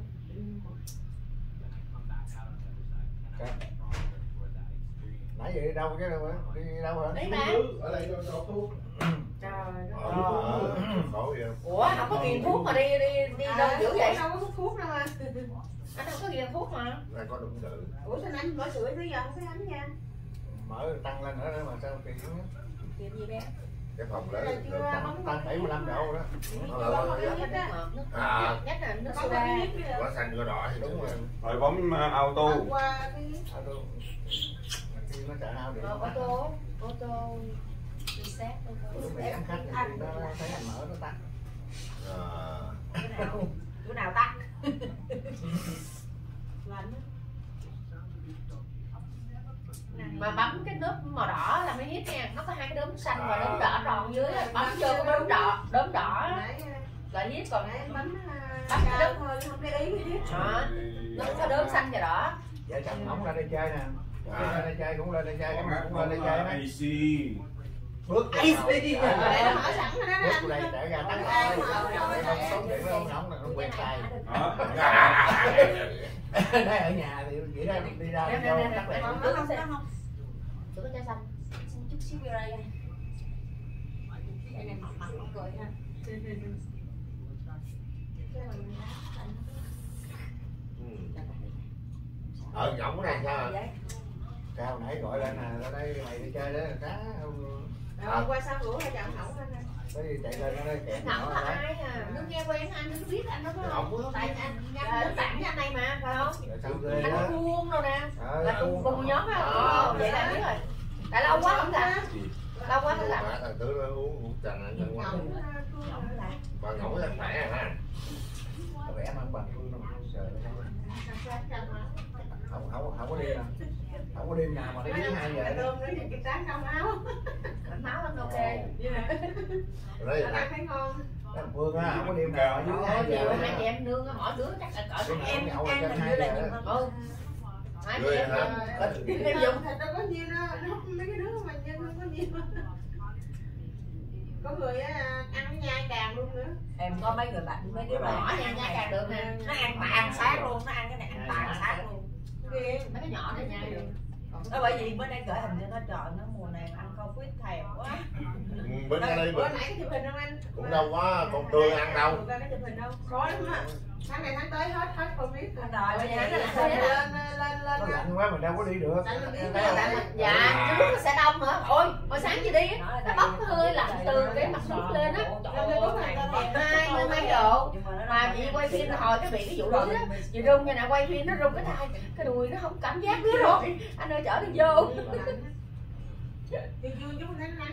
Nãy giờ đi đâu chứ đâu đi đâu hả? Đấy mà. Ở đây cho cho thuốc. Trời ơi. Ủa không có ghiền thuốc mà đi đi đi đâu dữ vậy? Đâu có hút thuốc đâu mà. Anh đâu có ghiền thuốc mà. Đây có đúng sự. Ủa sao anh mở sưởi tới giờ không thấy ánh nha? Mở tăng lên nữa mà sao kỳ quá. Kiệm gì bé? Cái phòng lấy Tăng bảy mươi lăm độ đó. À, Nhất là nước soda. quả xanh quả đỏ thì đúng rồi. Rồi bấm auto. Nó chạy ao được. Ô tô, ô tô reset ô tô. Em khách thì nó thấy anh mở nó tắt. Chỗ nào tắt? Mà bấm cái nút màu đỏ là mới hit nha, nó có hai cái đốm xanh và đốm đỏ tròn dưới, bấm vô cái đốm đỏ, đốm đỏ là hit, còn bấm bấm cái đốm thôi không để ý đó, nó có đốm xanh và đỏ. Vợ chồng ổng ra đây chơi nè, ra đây chơi cũng lên đây chơi, cũng lên đây chơi đó. a xê. Bước đây nó mở sẵn rồi đó. bước đây để ra tắt thôi, không tốn điện với ông ổng là nó quen tay. Đây ở nhà thì chỉ ra đi ra đi đâu tắt đèn. Không có không? Tôi có chai xanh. Xin chút xíu vô đây. Đây này mặt mặt nó cười ha. Ở ngỗng này sao? Cao nãy gọi lên nè, ra đây mày đi chơi đó, cá Rồi qua sau rủ hai chồng ngỗng lên. cái gì chạy lên nó đây kẹt Ngỗng là ai à? Nó nghe quen anh, nó biết anh đó phải không? Tại anh anh bạn với anh này mà, phải không? Anh có Khuôn đâu nè, là cùng cùng nhóm phải không? Vậy là biết rồi. Tại lâu quá không gặp. Lâu quá không gặp. Thằng Tứ nó uống uống trà này nhân quá. Bà ngỗng là khỏe rồi ha. Vẽ mà bằng phương đâu. Không không không có đi nào. Không có đêm nào mà đi dưới hai giờ đó. Tôm nữa thì cái tráng trong áo. Anh máu lên ok. Đây Ăn là thấy ngon. Thằng Phương á, không có đêm nào dưới hai Chiều giờ. hai chị em nương mỗi đứa chắc là cỡ Em em nhậu ăn trên hình hai như là giờ. nhiều hơn. Ừ. Hai chị em Thịt em dùng. đâu có nhiêu nó nó mấy cái đứa mà nhân không có nhiêu. Có người á ăn nhai càng luôn nữa. Em có mấy người bạn mấy đứa Bỏ bạn nha nha càng được nè. nó ăn tàn sát luôn, nó ăn cái này ăn tàn sát luôn. Ghê. Mấy cái nhỏ này nhai được. Đó bởi vì bữa nay gửi hình cho nó trời nó mùa này ăn Covid thèm quá. bên đây Bữa mình nãy cái chụp hình không anh? cũng đâu có còn tươi ăn đâu. Ra cái chụp hình đâu? Có lắm á. Tháng này tháng tới hết hết Covid rồi. Rồi bây giờ nó Lên là lên lên Nó lên. lạnh quá mình đâu có đi được. Dạ, cái nước nó sẽ đông nữa. Ôi, hồi sáng chị đi, nó bốc hơi lạnh từ cái mặt nước lên á. Hai mươi mấy độ. Mà chị quay phim hồi cái bị cái vụ đuối á, chị rung như nào quay phim nó rung cái tay, cái đùi nó không cảm giác nữa rồi. Anh ơi chở nó vô. Thì dương chút nắng nắng.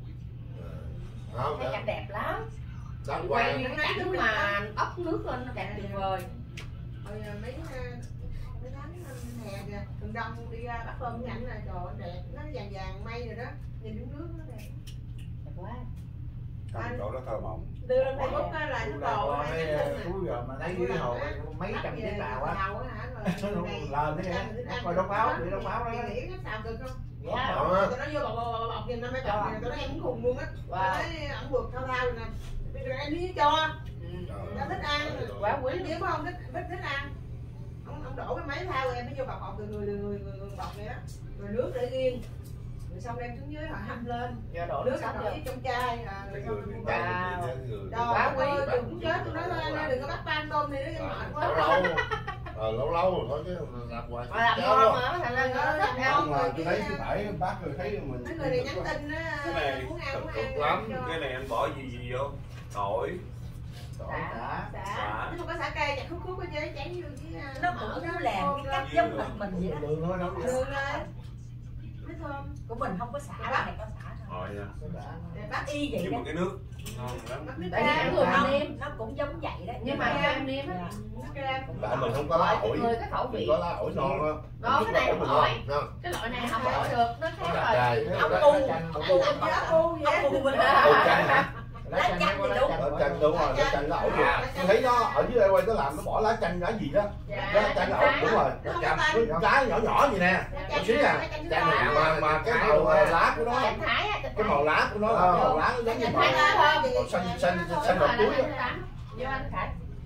Không, Thấy cảnh đẹp lắm. đáng Quay quan. những cái cảnh mà ốc nước lên nó đẹp tuyệt vời. Rồi mấy mấy tháng hè kìa, thường đông đi ra bắt tôm với ảnh là trời ơi, đẹp, nó vàng vàng mây rồi đó, nhìn đứng nước nó đẹp. Đẹp quá. Cái chỗ đó thơ mộng. Đưa lên Facebook á là nó đồ Mấy hay cái cuối giờ mà thấy dưới hồ mấy trăm chiếc tàu á. Tàu á hả rồi. Lần thế hả? Coi đóng báo, bị đóng báo đó. Nghĩ nó xào cực không? Dạ. Đó. Tụi nó vô bọc bọc bọc nhìn nó mấy chồng này, tụi nó em cũng khùng luôn á. Tụi nó ổng vượt thao thao rồi nè. Bây giờ em đi cho. Nó thích ăn. Quá quý. Nếu không thích thích thích ăn. Ông ông đổ cái máy thao rồi em mới vô bọc bọc từ người từ người người bọc này đó. Rồi nước để riêng. Rồi xong đem xuống dưới họ hâm lên. Giờ đổ Nước nước xong sắp rồi trong chai à, rồi Mấy xong người rồi miền mua Tây Wow. thì người Trời Quá quý. ơi, đừng chết tụi nó lên đừng có bắt ban tôm này nó mệt quá. lâu lâu ờ, lâu lâu rồi thôi chứ làm hoài Mà làm ngon mà, thành ra nó thích ăn. không mà tôi thấy cái phải bác rồi thấy mình Mấy người này nhắn tin á, Cái này muốn ăn muốn cực ăn lắm. cho. Cái này anh bỏ gì gì vô? Tỏi, Đã. Xả. xả. Nó không có xả cây chặt khúc khúc ở dưới chén vô với nó cũng nó làm cái cách giống thịt mình vậy đó. Đường thôi đâu. Đường lên. Nó thơm. Của mình không có xả, cái này có xả thôi. Rồi nha. Bác y vậy nhưng đó. mà cái nước ngon lắm. Tại vì thường nó, nêm nó cũng giống vậy đó. nhưng mà em nêm á Tại mình không có lá ổi, người cái khẩu vị có lá ổi non á. đó, cái này không ổi, ngon. cái loại này không ổi được, nó khác rồi. Trời, Ông u, ông u làm gì ông u vậy? Ông u mình ổi chanh hả? Lá chanh thì đúng. Lá chanh đúng rồi, lá chanh nó ổi được. Tôi thấy nó ở dưới đây quay nó làm nó bỏ lá chanh lá gì đó. Lá chanh nó ổi đúng rồi. Cái trái nhỏ nhỏ gì nè. Một xíu nè. Mà mà cái màu lá của nó, Chanh Thái á, cái màu lá của nó là màu lá nó giống như chanh màu Thái nó thơm. màu xanh xanh xanh đỏ túi đó. Vô anh Khải.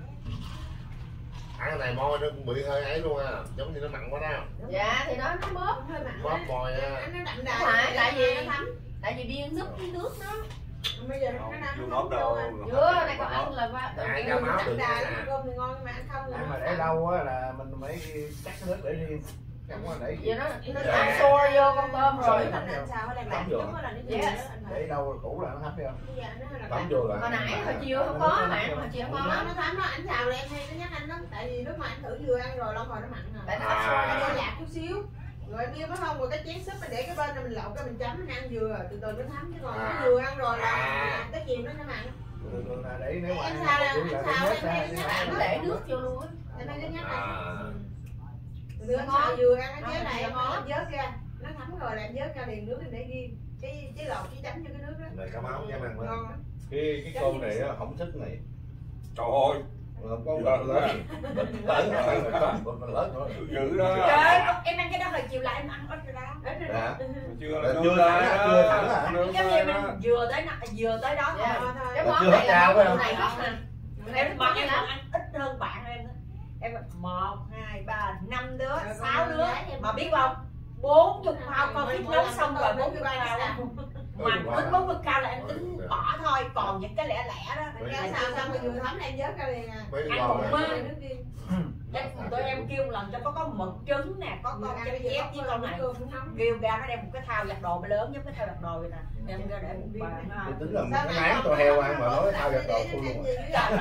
Ăn cái này môi nó cũng bị hơi ấy luôn à, giống như nó mặn quá đó. Dạ thì nó nó mớp hơi mặn. Mớp môi à. Phải, tại vì tại vì điên nước nước nó. Bây giờ nó Chưa mốt đâu. Chưa, này còn ăn là qua. Ai ra máu được đà nè. cơm thì ngon mà ăn không là. Nhưng mà để lâu á là mình phải cắt cái nước để riêng. Không có để gì. Vậy nó nó ăn xôi vô con tôm rồi. Làm sao đang làm giống là nó Yes. Để đâu rồi cũ là nó thấm vô. Tắm vô là Hồi nãy hồi chiều không có mà hồi chiều không có. Nó thấm nó ảnh xào là em hay nó nhắc anh đó, tại vì lúc mà anh thử vừa ăn rồi lâu rồi nó mặn rồi. Tại nó ấp xôi Nó nó nhạt chút xíu. Rồi em biết không, rồi cái chén súp mình để cái bên này mình lọc cái mình chấm mình ăn vừa từ từ nó thấm, chứ còn nó vừa ăn rồi là cái chiều nó nó mặn. Thường là để nếu mà Em ăn sao là là anh xào em hay để nó nhắc nó để nước vô luôn á. cho nên nó nhắc À. anh. Từ anh xào vừa ăn cái chế này em em vớt ra, nó thấm rồi là em vớt ra liền nước em để riêng. Cái cái lọc cái chấm vô cái nước đó. Này cá máu nha ăn lên. Ngon. cái cái cô này á, không thích này. Trời ơi, Không có lớn lớn lớn rồi lớn rồi dữ đó. Trời ơi, em ăn cái đó hồi chiều lại em ăn ít rồi đó. dạ Chưa Là là chưa thẳng à, chưa thẳng à. Giống như em ăn vừa tới nọ- vừa tới đó Dạ. thôi. Cái Là món chưa này hết là rau phải món không? này hot nè. Em mà em còn ăn ít hơn bạn em nữa. Em một, hai, ba, năm đứa, sáu đứa. Mà biết không? Bốn chục bao con thích nấu xong rồi bốn chục bao. Mà tính bốn chục cao là em tính bỏ thôi, còn những cái lẻ lẻ đó. Cái xào xong rồi vừa thấm là em vớt ra liền à. Mấy Ăn con một này. mơ. Nước riêng. Em, tụi em kêu một lần cho có có mực trứng nè, có con chép chép với con này. Kêu ra nó đem một cái thao giặt đồ lớn giống cái thao giặt đồ vậy nè. Em ra để một bà. tôi tính là một cái máng cho heo ăn mà nói thao giặt đồ tôi luôn rồi.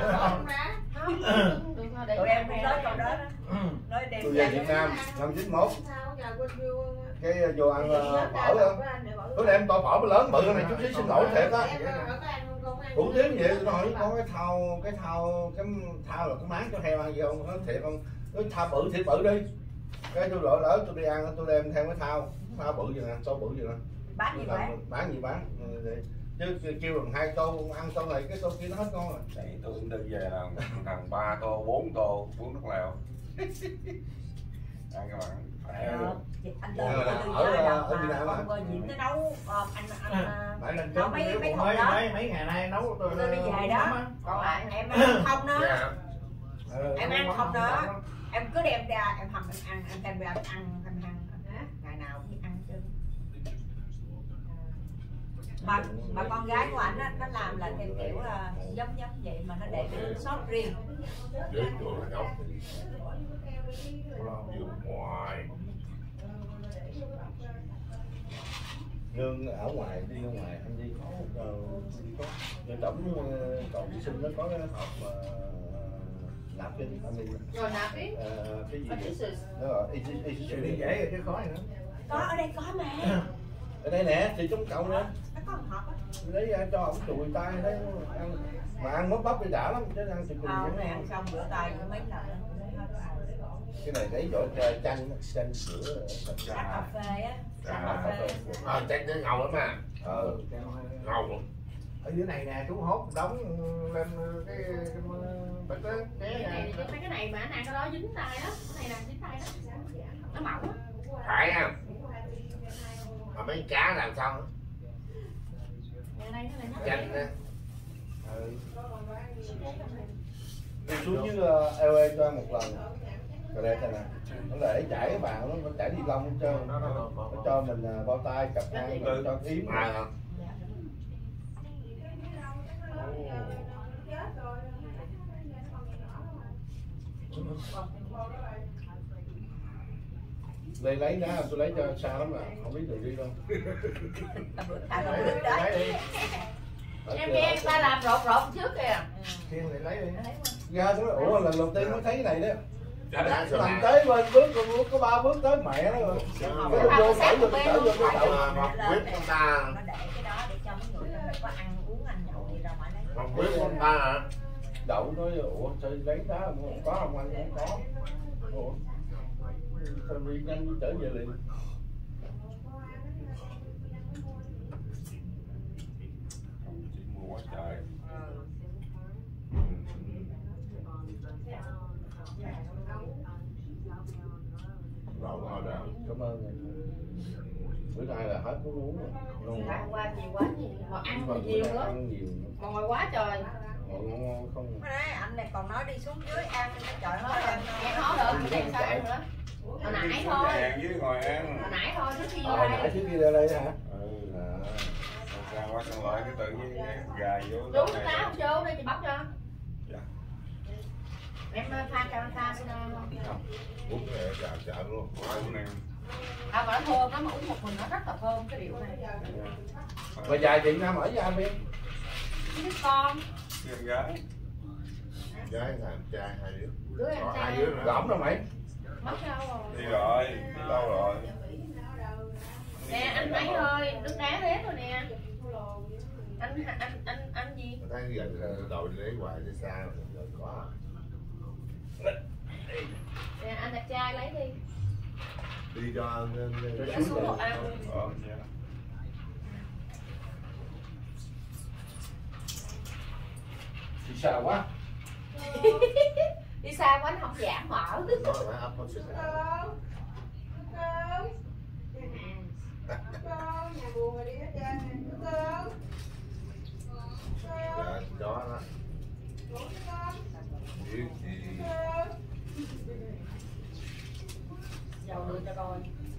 Tụi em cũng nói câu đó đó. Nói đem Tôi về Việt Nam năm chín mốt cái vô ăn ờ, phở đó. Tôi đem to phở lớn bự này chút xíu xin lỗi thiệt á. Hủ tiếu vậy tôi hỏi có cái thao cái thao cái thao là cái máng cho heo ăn gì không? Nó thiệt không? Nó thao bự thiệt bự đi. Cái tôi lỡ lỡ tôi đi ăn tôi đem theo cái thao thao bự gì nè, tô bự gì nè. bán gì bán? Bán gì bán? Chứ kêu bằng hai tô ăn tô này cái tô kia nó hết ngon rồi. Đấy, tôi cũng đi về là thằng ba tô, bốn tô, bốn nước lèo. Ăn các bạn. Khỏe luôn. Anh Tư ở Việt Nam không có Diễm nó nấu anh anh Phải lên nấu trước mấy mấy mấy thùng mấy đó. mấy mấy ngày nay nấu tôi Tôi đi về đó. Còn lại em ăn không đó. Dạ. Em ăn không đó. Em cứ đem ra em hầm em ăn, em đem ra em ăn em ăn ngày nào cũng ăn chứ. Mà mà con gái của anh á, nó làm là theo kiểu là giống giống vậy mà nó để cái nước sốt riêng. Dưới chỗ là gốc. Vừa ngoài. Nương ở ngoài đi ra ngoài anh đi có uh, tổng còn vệ sinh nó có cái hộp mà nạp cái anh đi Rồi nạp đi. uh, cái gì Adhesive. đó rồi adhesive đi dễ rồi chứ khó gì nữa. Có ở đây có mà. ở đây nè thì chúng cậu nè Nó có một hộp á. lấy ra cho ổng chùi tay đấy ăn mà ăn mốt bắp đi đã lắm chứ ăn thì cùng Ờ, vậy. mẹ ăn xong rửa tay cũng mấy lần. Cái này lấy chỗ chanh chanh sữa Sắc cà phê á. Sắc À, cà phê. à, chắc nó ngầu lắm à. ờ Ngầu luôn. Ở dưới này nè chú hốt đóng lên cái cái bịch đó. Cái này mấy cái này mà anh ăn cái đó dính tay đó, cái này là dính tay đó. Nó mỏng á. Phải à. Mà mấy cá làm xong á. Đây đây cái này nó Chanh á. đi xuống dưới uh, lờ a cho ăn một lần rồi đây nè nó để chảy cái bàn nó chảy đi lông hết trơn nó cho mình uh, bao tay cặp ăn rồi cho yếm À, hả? đây lấy đá tôi lấy cho xa lắm mà không biết đường đi đâu. À, rồi nước đấy. em nghe người ta làm rột rột trước kìa. Thiên thì lấy đi. Ra tôi nói ủa lần đầu tiên mới thấy cái này đó. Đá sườn Lần này. tới bên bước có ba bước tới mẹ nó rồi. Cái Cái thao vô sát vô một bên vô luôn. vô Mà mà quyết chúng ta Nó để cái đó có ăn uống ăn nhậu thì ra ngoài lấy. Không biết con ta hả? Đậu nói ủa sao lấy đá không có không anh không có. Ủa sao đi nhanh trở về liền. Chị mua quá trời. Đậu ngon rồi. Cảm ơn. Bữa nay là hết muốn uống rồi. Ngon. Hôm qua nhiều quá nhiều, mà ăn Mà thì nhiều bữa nay nữa, ăn nhiều. mà ngồi quá trời. Ngon ngon không. Mới nãy anh này còn nói đi xuống dưới ăn nó trời Nói nói rồi, nghe nói nữa, cái này sao ăn nữa? Hồi nãy thôi, Hàng dưới ngồi ăn. hồi nãy thôi, trước khi vô Hồi nãy đây. trước khi ra đây hả? Ừ. À. Sang qua sang lại cái tự nhiên cái gà vô. Chú nước lá không chú, đây chị bóc cho. Dạ. Em pha cho pha xin không? Uống này chợ chợ luôn. Uống nè. À mà nó thơm lắm, mà uống một mình nó rất là thơm cái rượu này. Mà dài chị Nam ở với anh đi. Đứa con, Em gái. Gái thằng trai hai đứa. đứa em Còn hai trai, đứa nữa. Gõm đâu mày? mất đâu rồi. Đi rồi, đi lâu rồi. Nè anh lấy thôi, nước đá hết rồi nè. Anh anh anh anh gì? Thấy giờ đội lấy hoài đi xa rồi rồi có. Nè anh đẹp trai lấy đi. Đi cho Để xuống một ăn. Ờ, dạ. Đi xa quá. Đi xa quá anh không giảm mỡ. nó phải ấp nó xịt. Nhà buồn rồi đi hết trơn. Dạ, chó đó. Chuyện gì? Dầu đưa cho coi.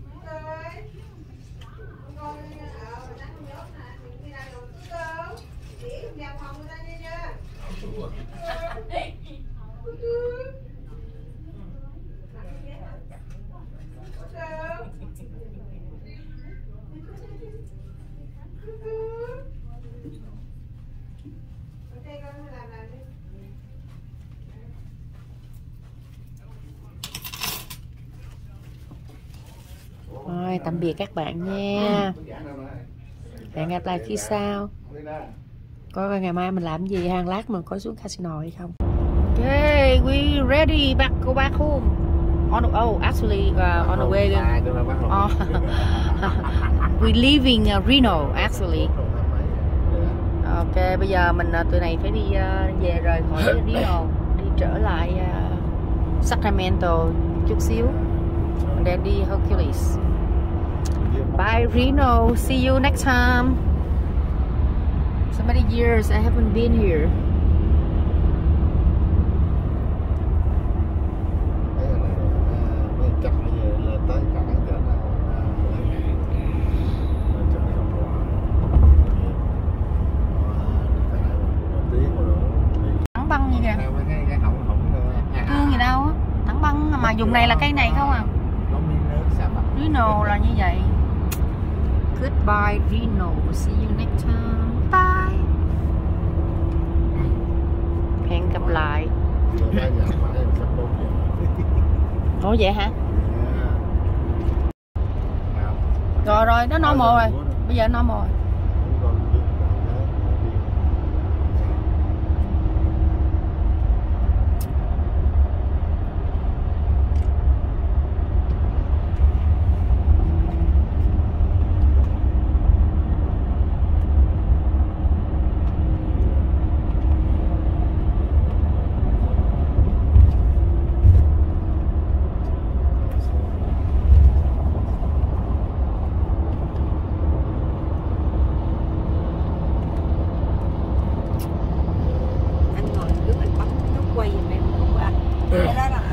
Rồi, tạm biệt các bạn nha. Hẹn gặp lại khi sau. Coi coi ngày mai mình làm gì, hàng lát mình có xuống casino hay không. Okay, we ready back go back home. On oh, actually uh, on the way. Oh, we leaving uh, Reno actually. Ok, bây giờ mình uh, tụi này phải đi uh, về rời khỏi Reno, đi trở lại uh, Sacramento chút xíu. And then đi Hercules. Bye Reno, see you next time. So many years I haven't been here. Chắc là tới cả chỗ nào chợ đồng hồ Thẳng băng gì kìa. cái hỏng hỏng Cương gì đâu á. Thẳng băng mà dùng này là cây này không à. có miếng nước xà bạc. Reno là như vậy. Goodbye Reno. See you next time. Bye. Hẹn gặp lại. Ủa vậy hả? Rồi rồi, nó normal rồi. Bây giờ normal rồi. Anh ngồi trước anh bấm nút quay giùm em, không có anh. Cái đó là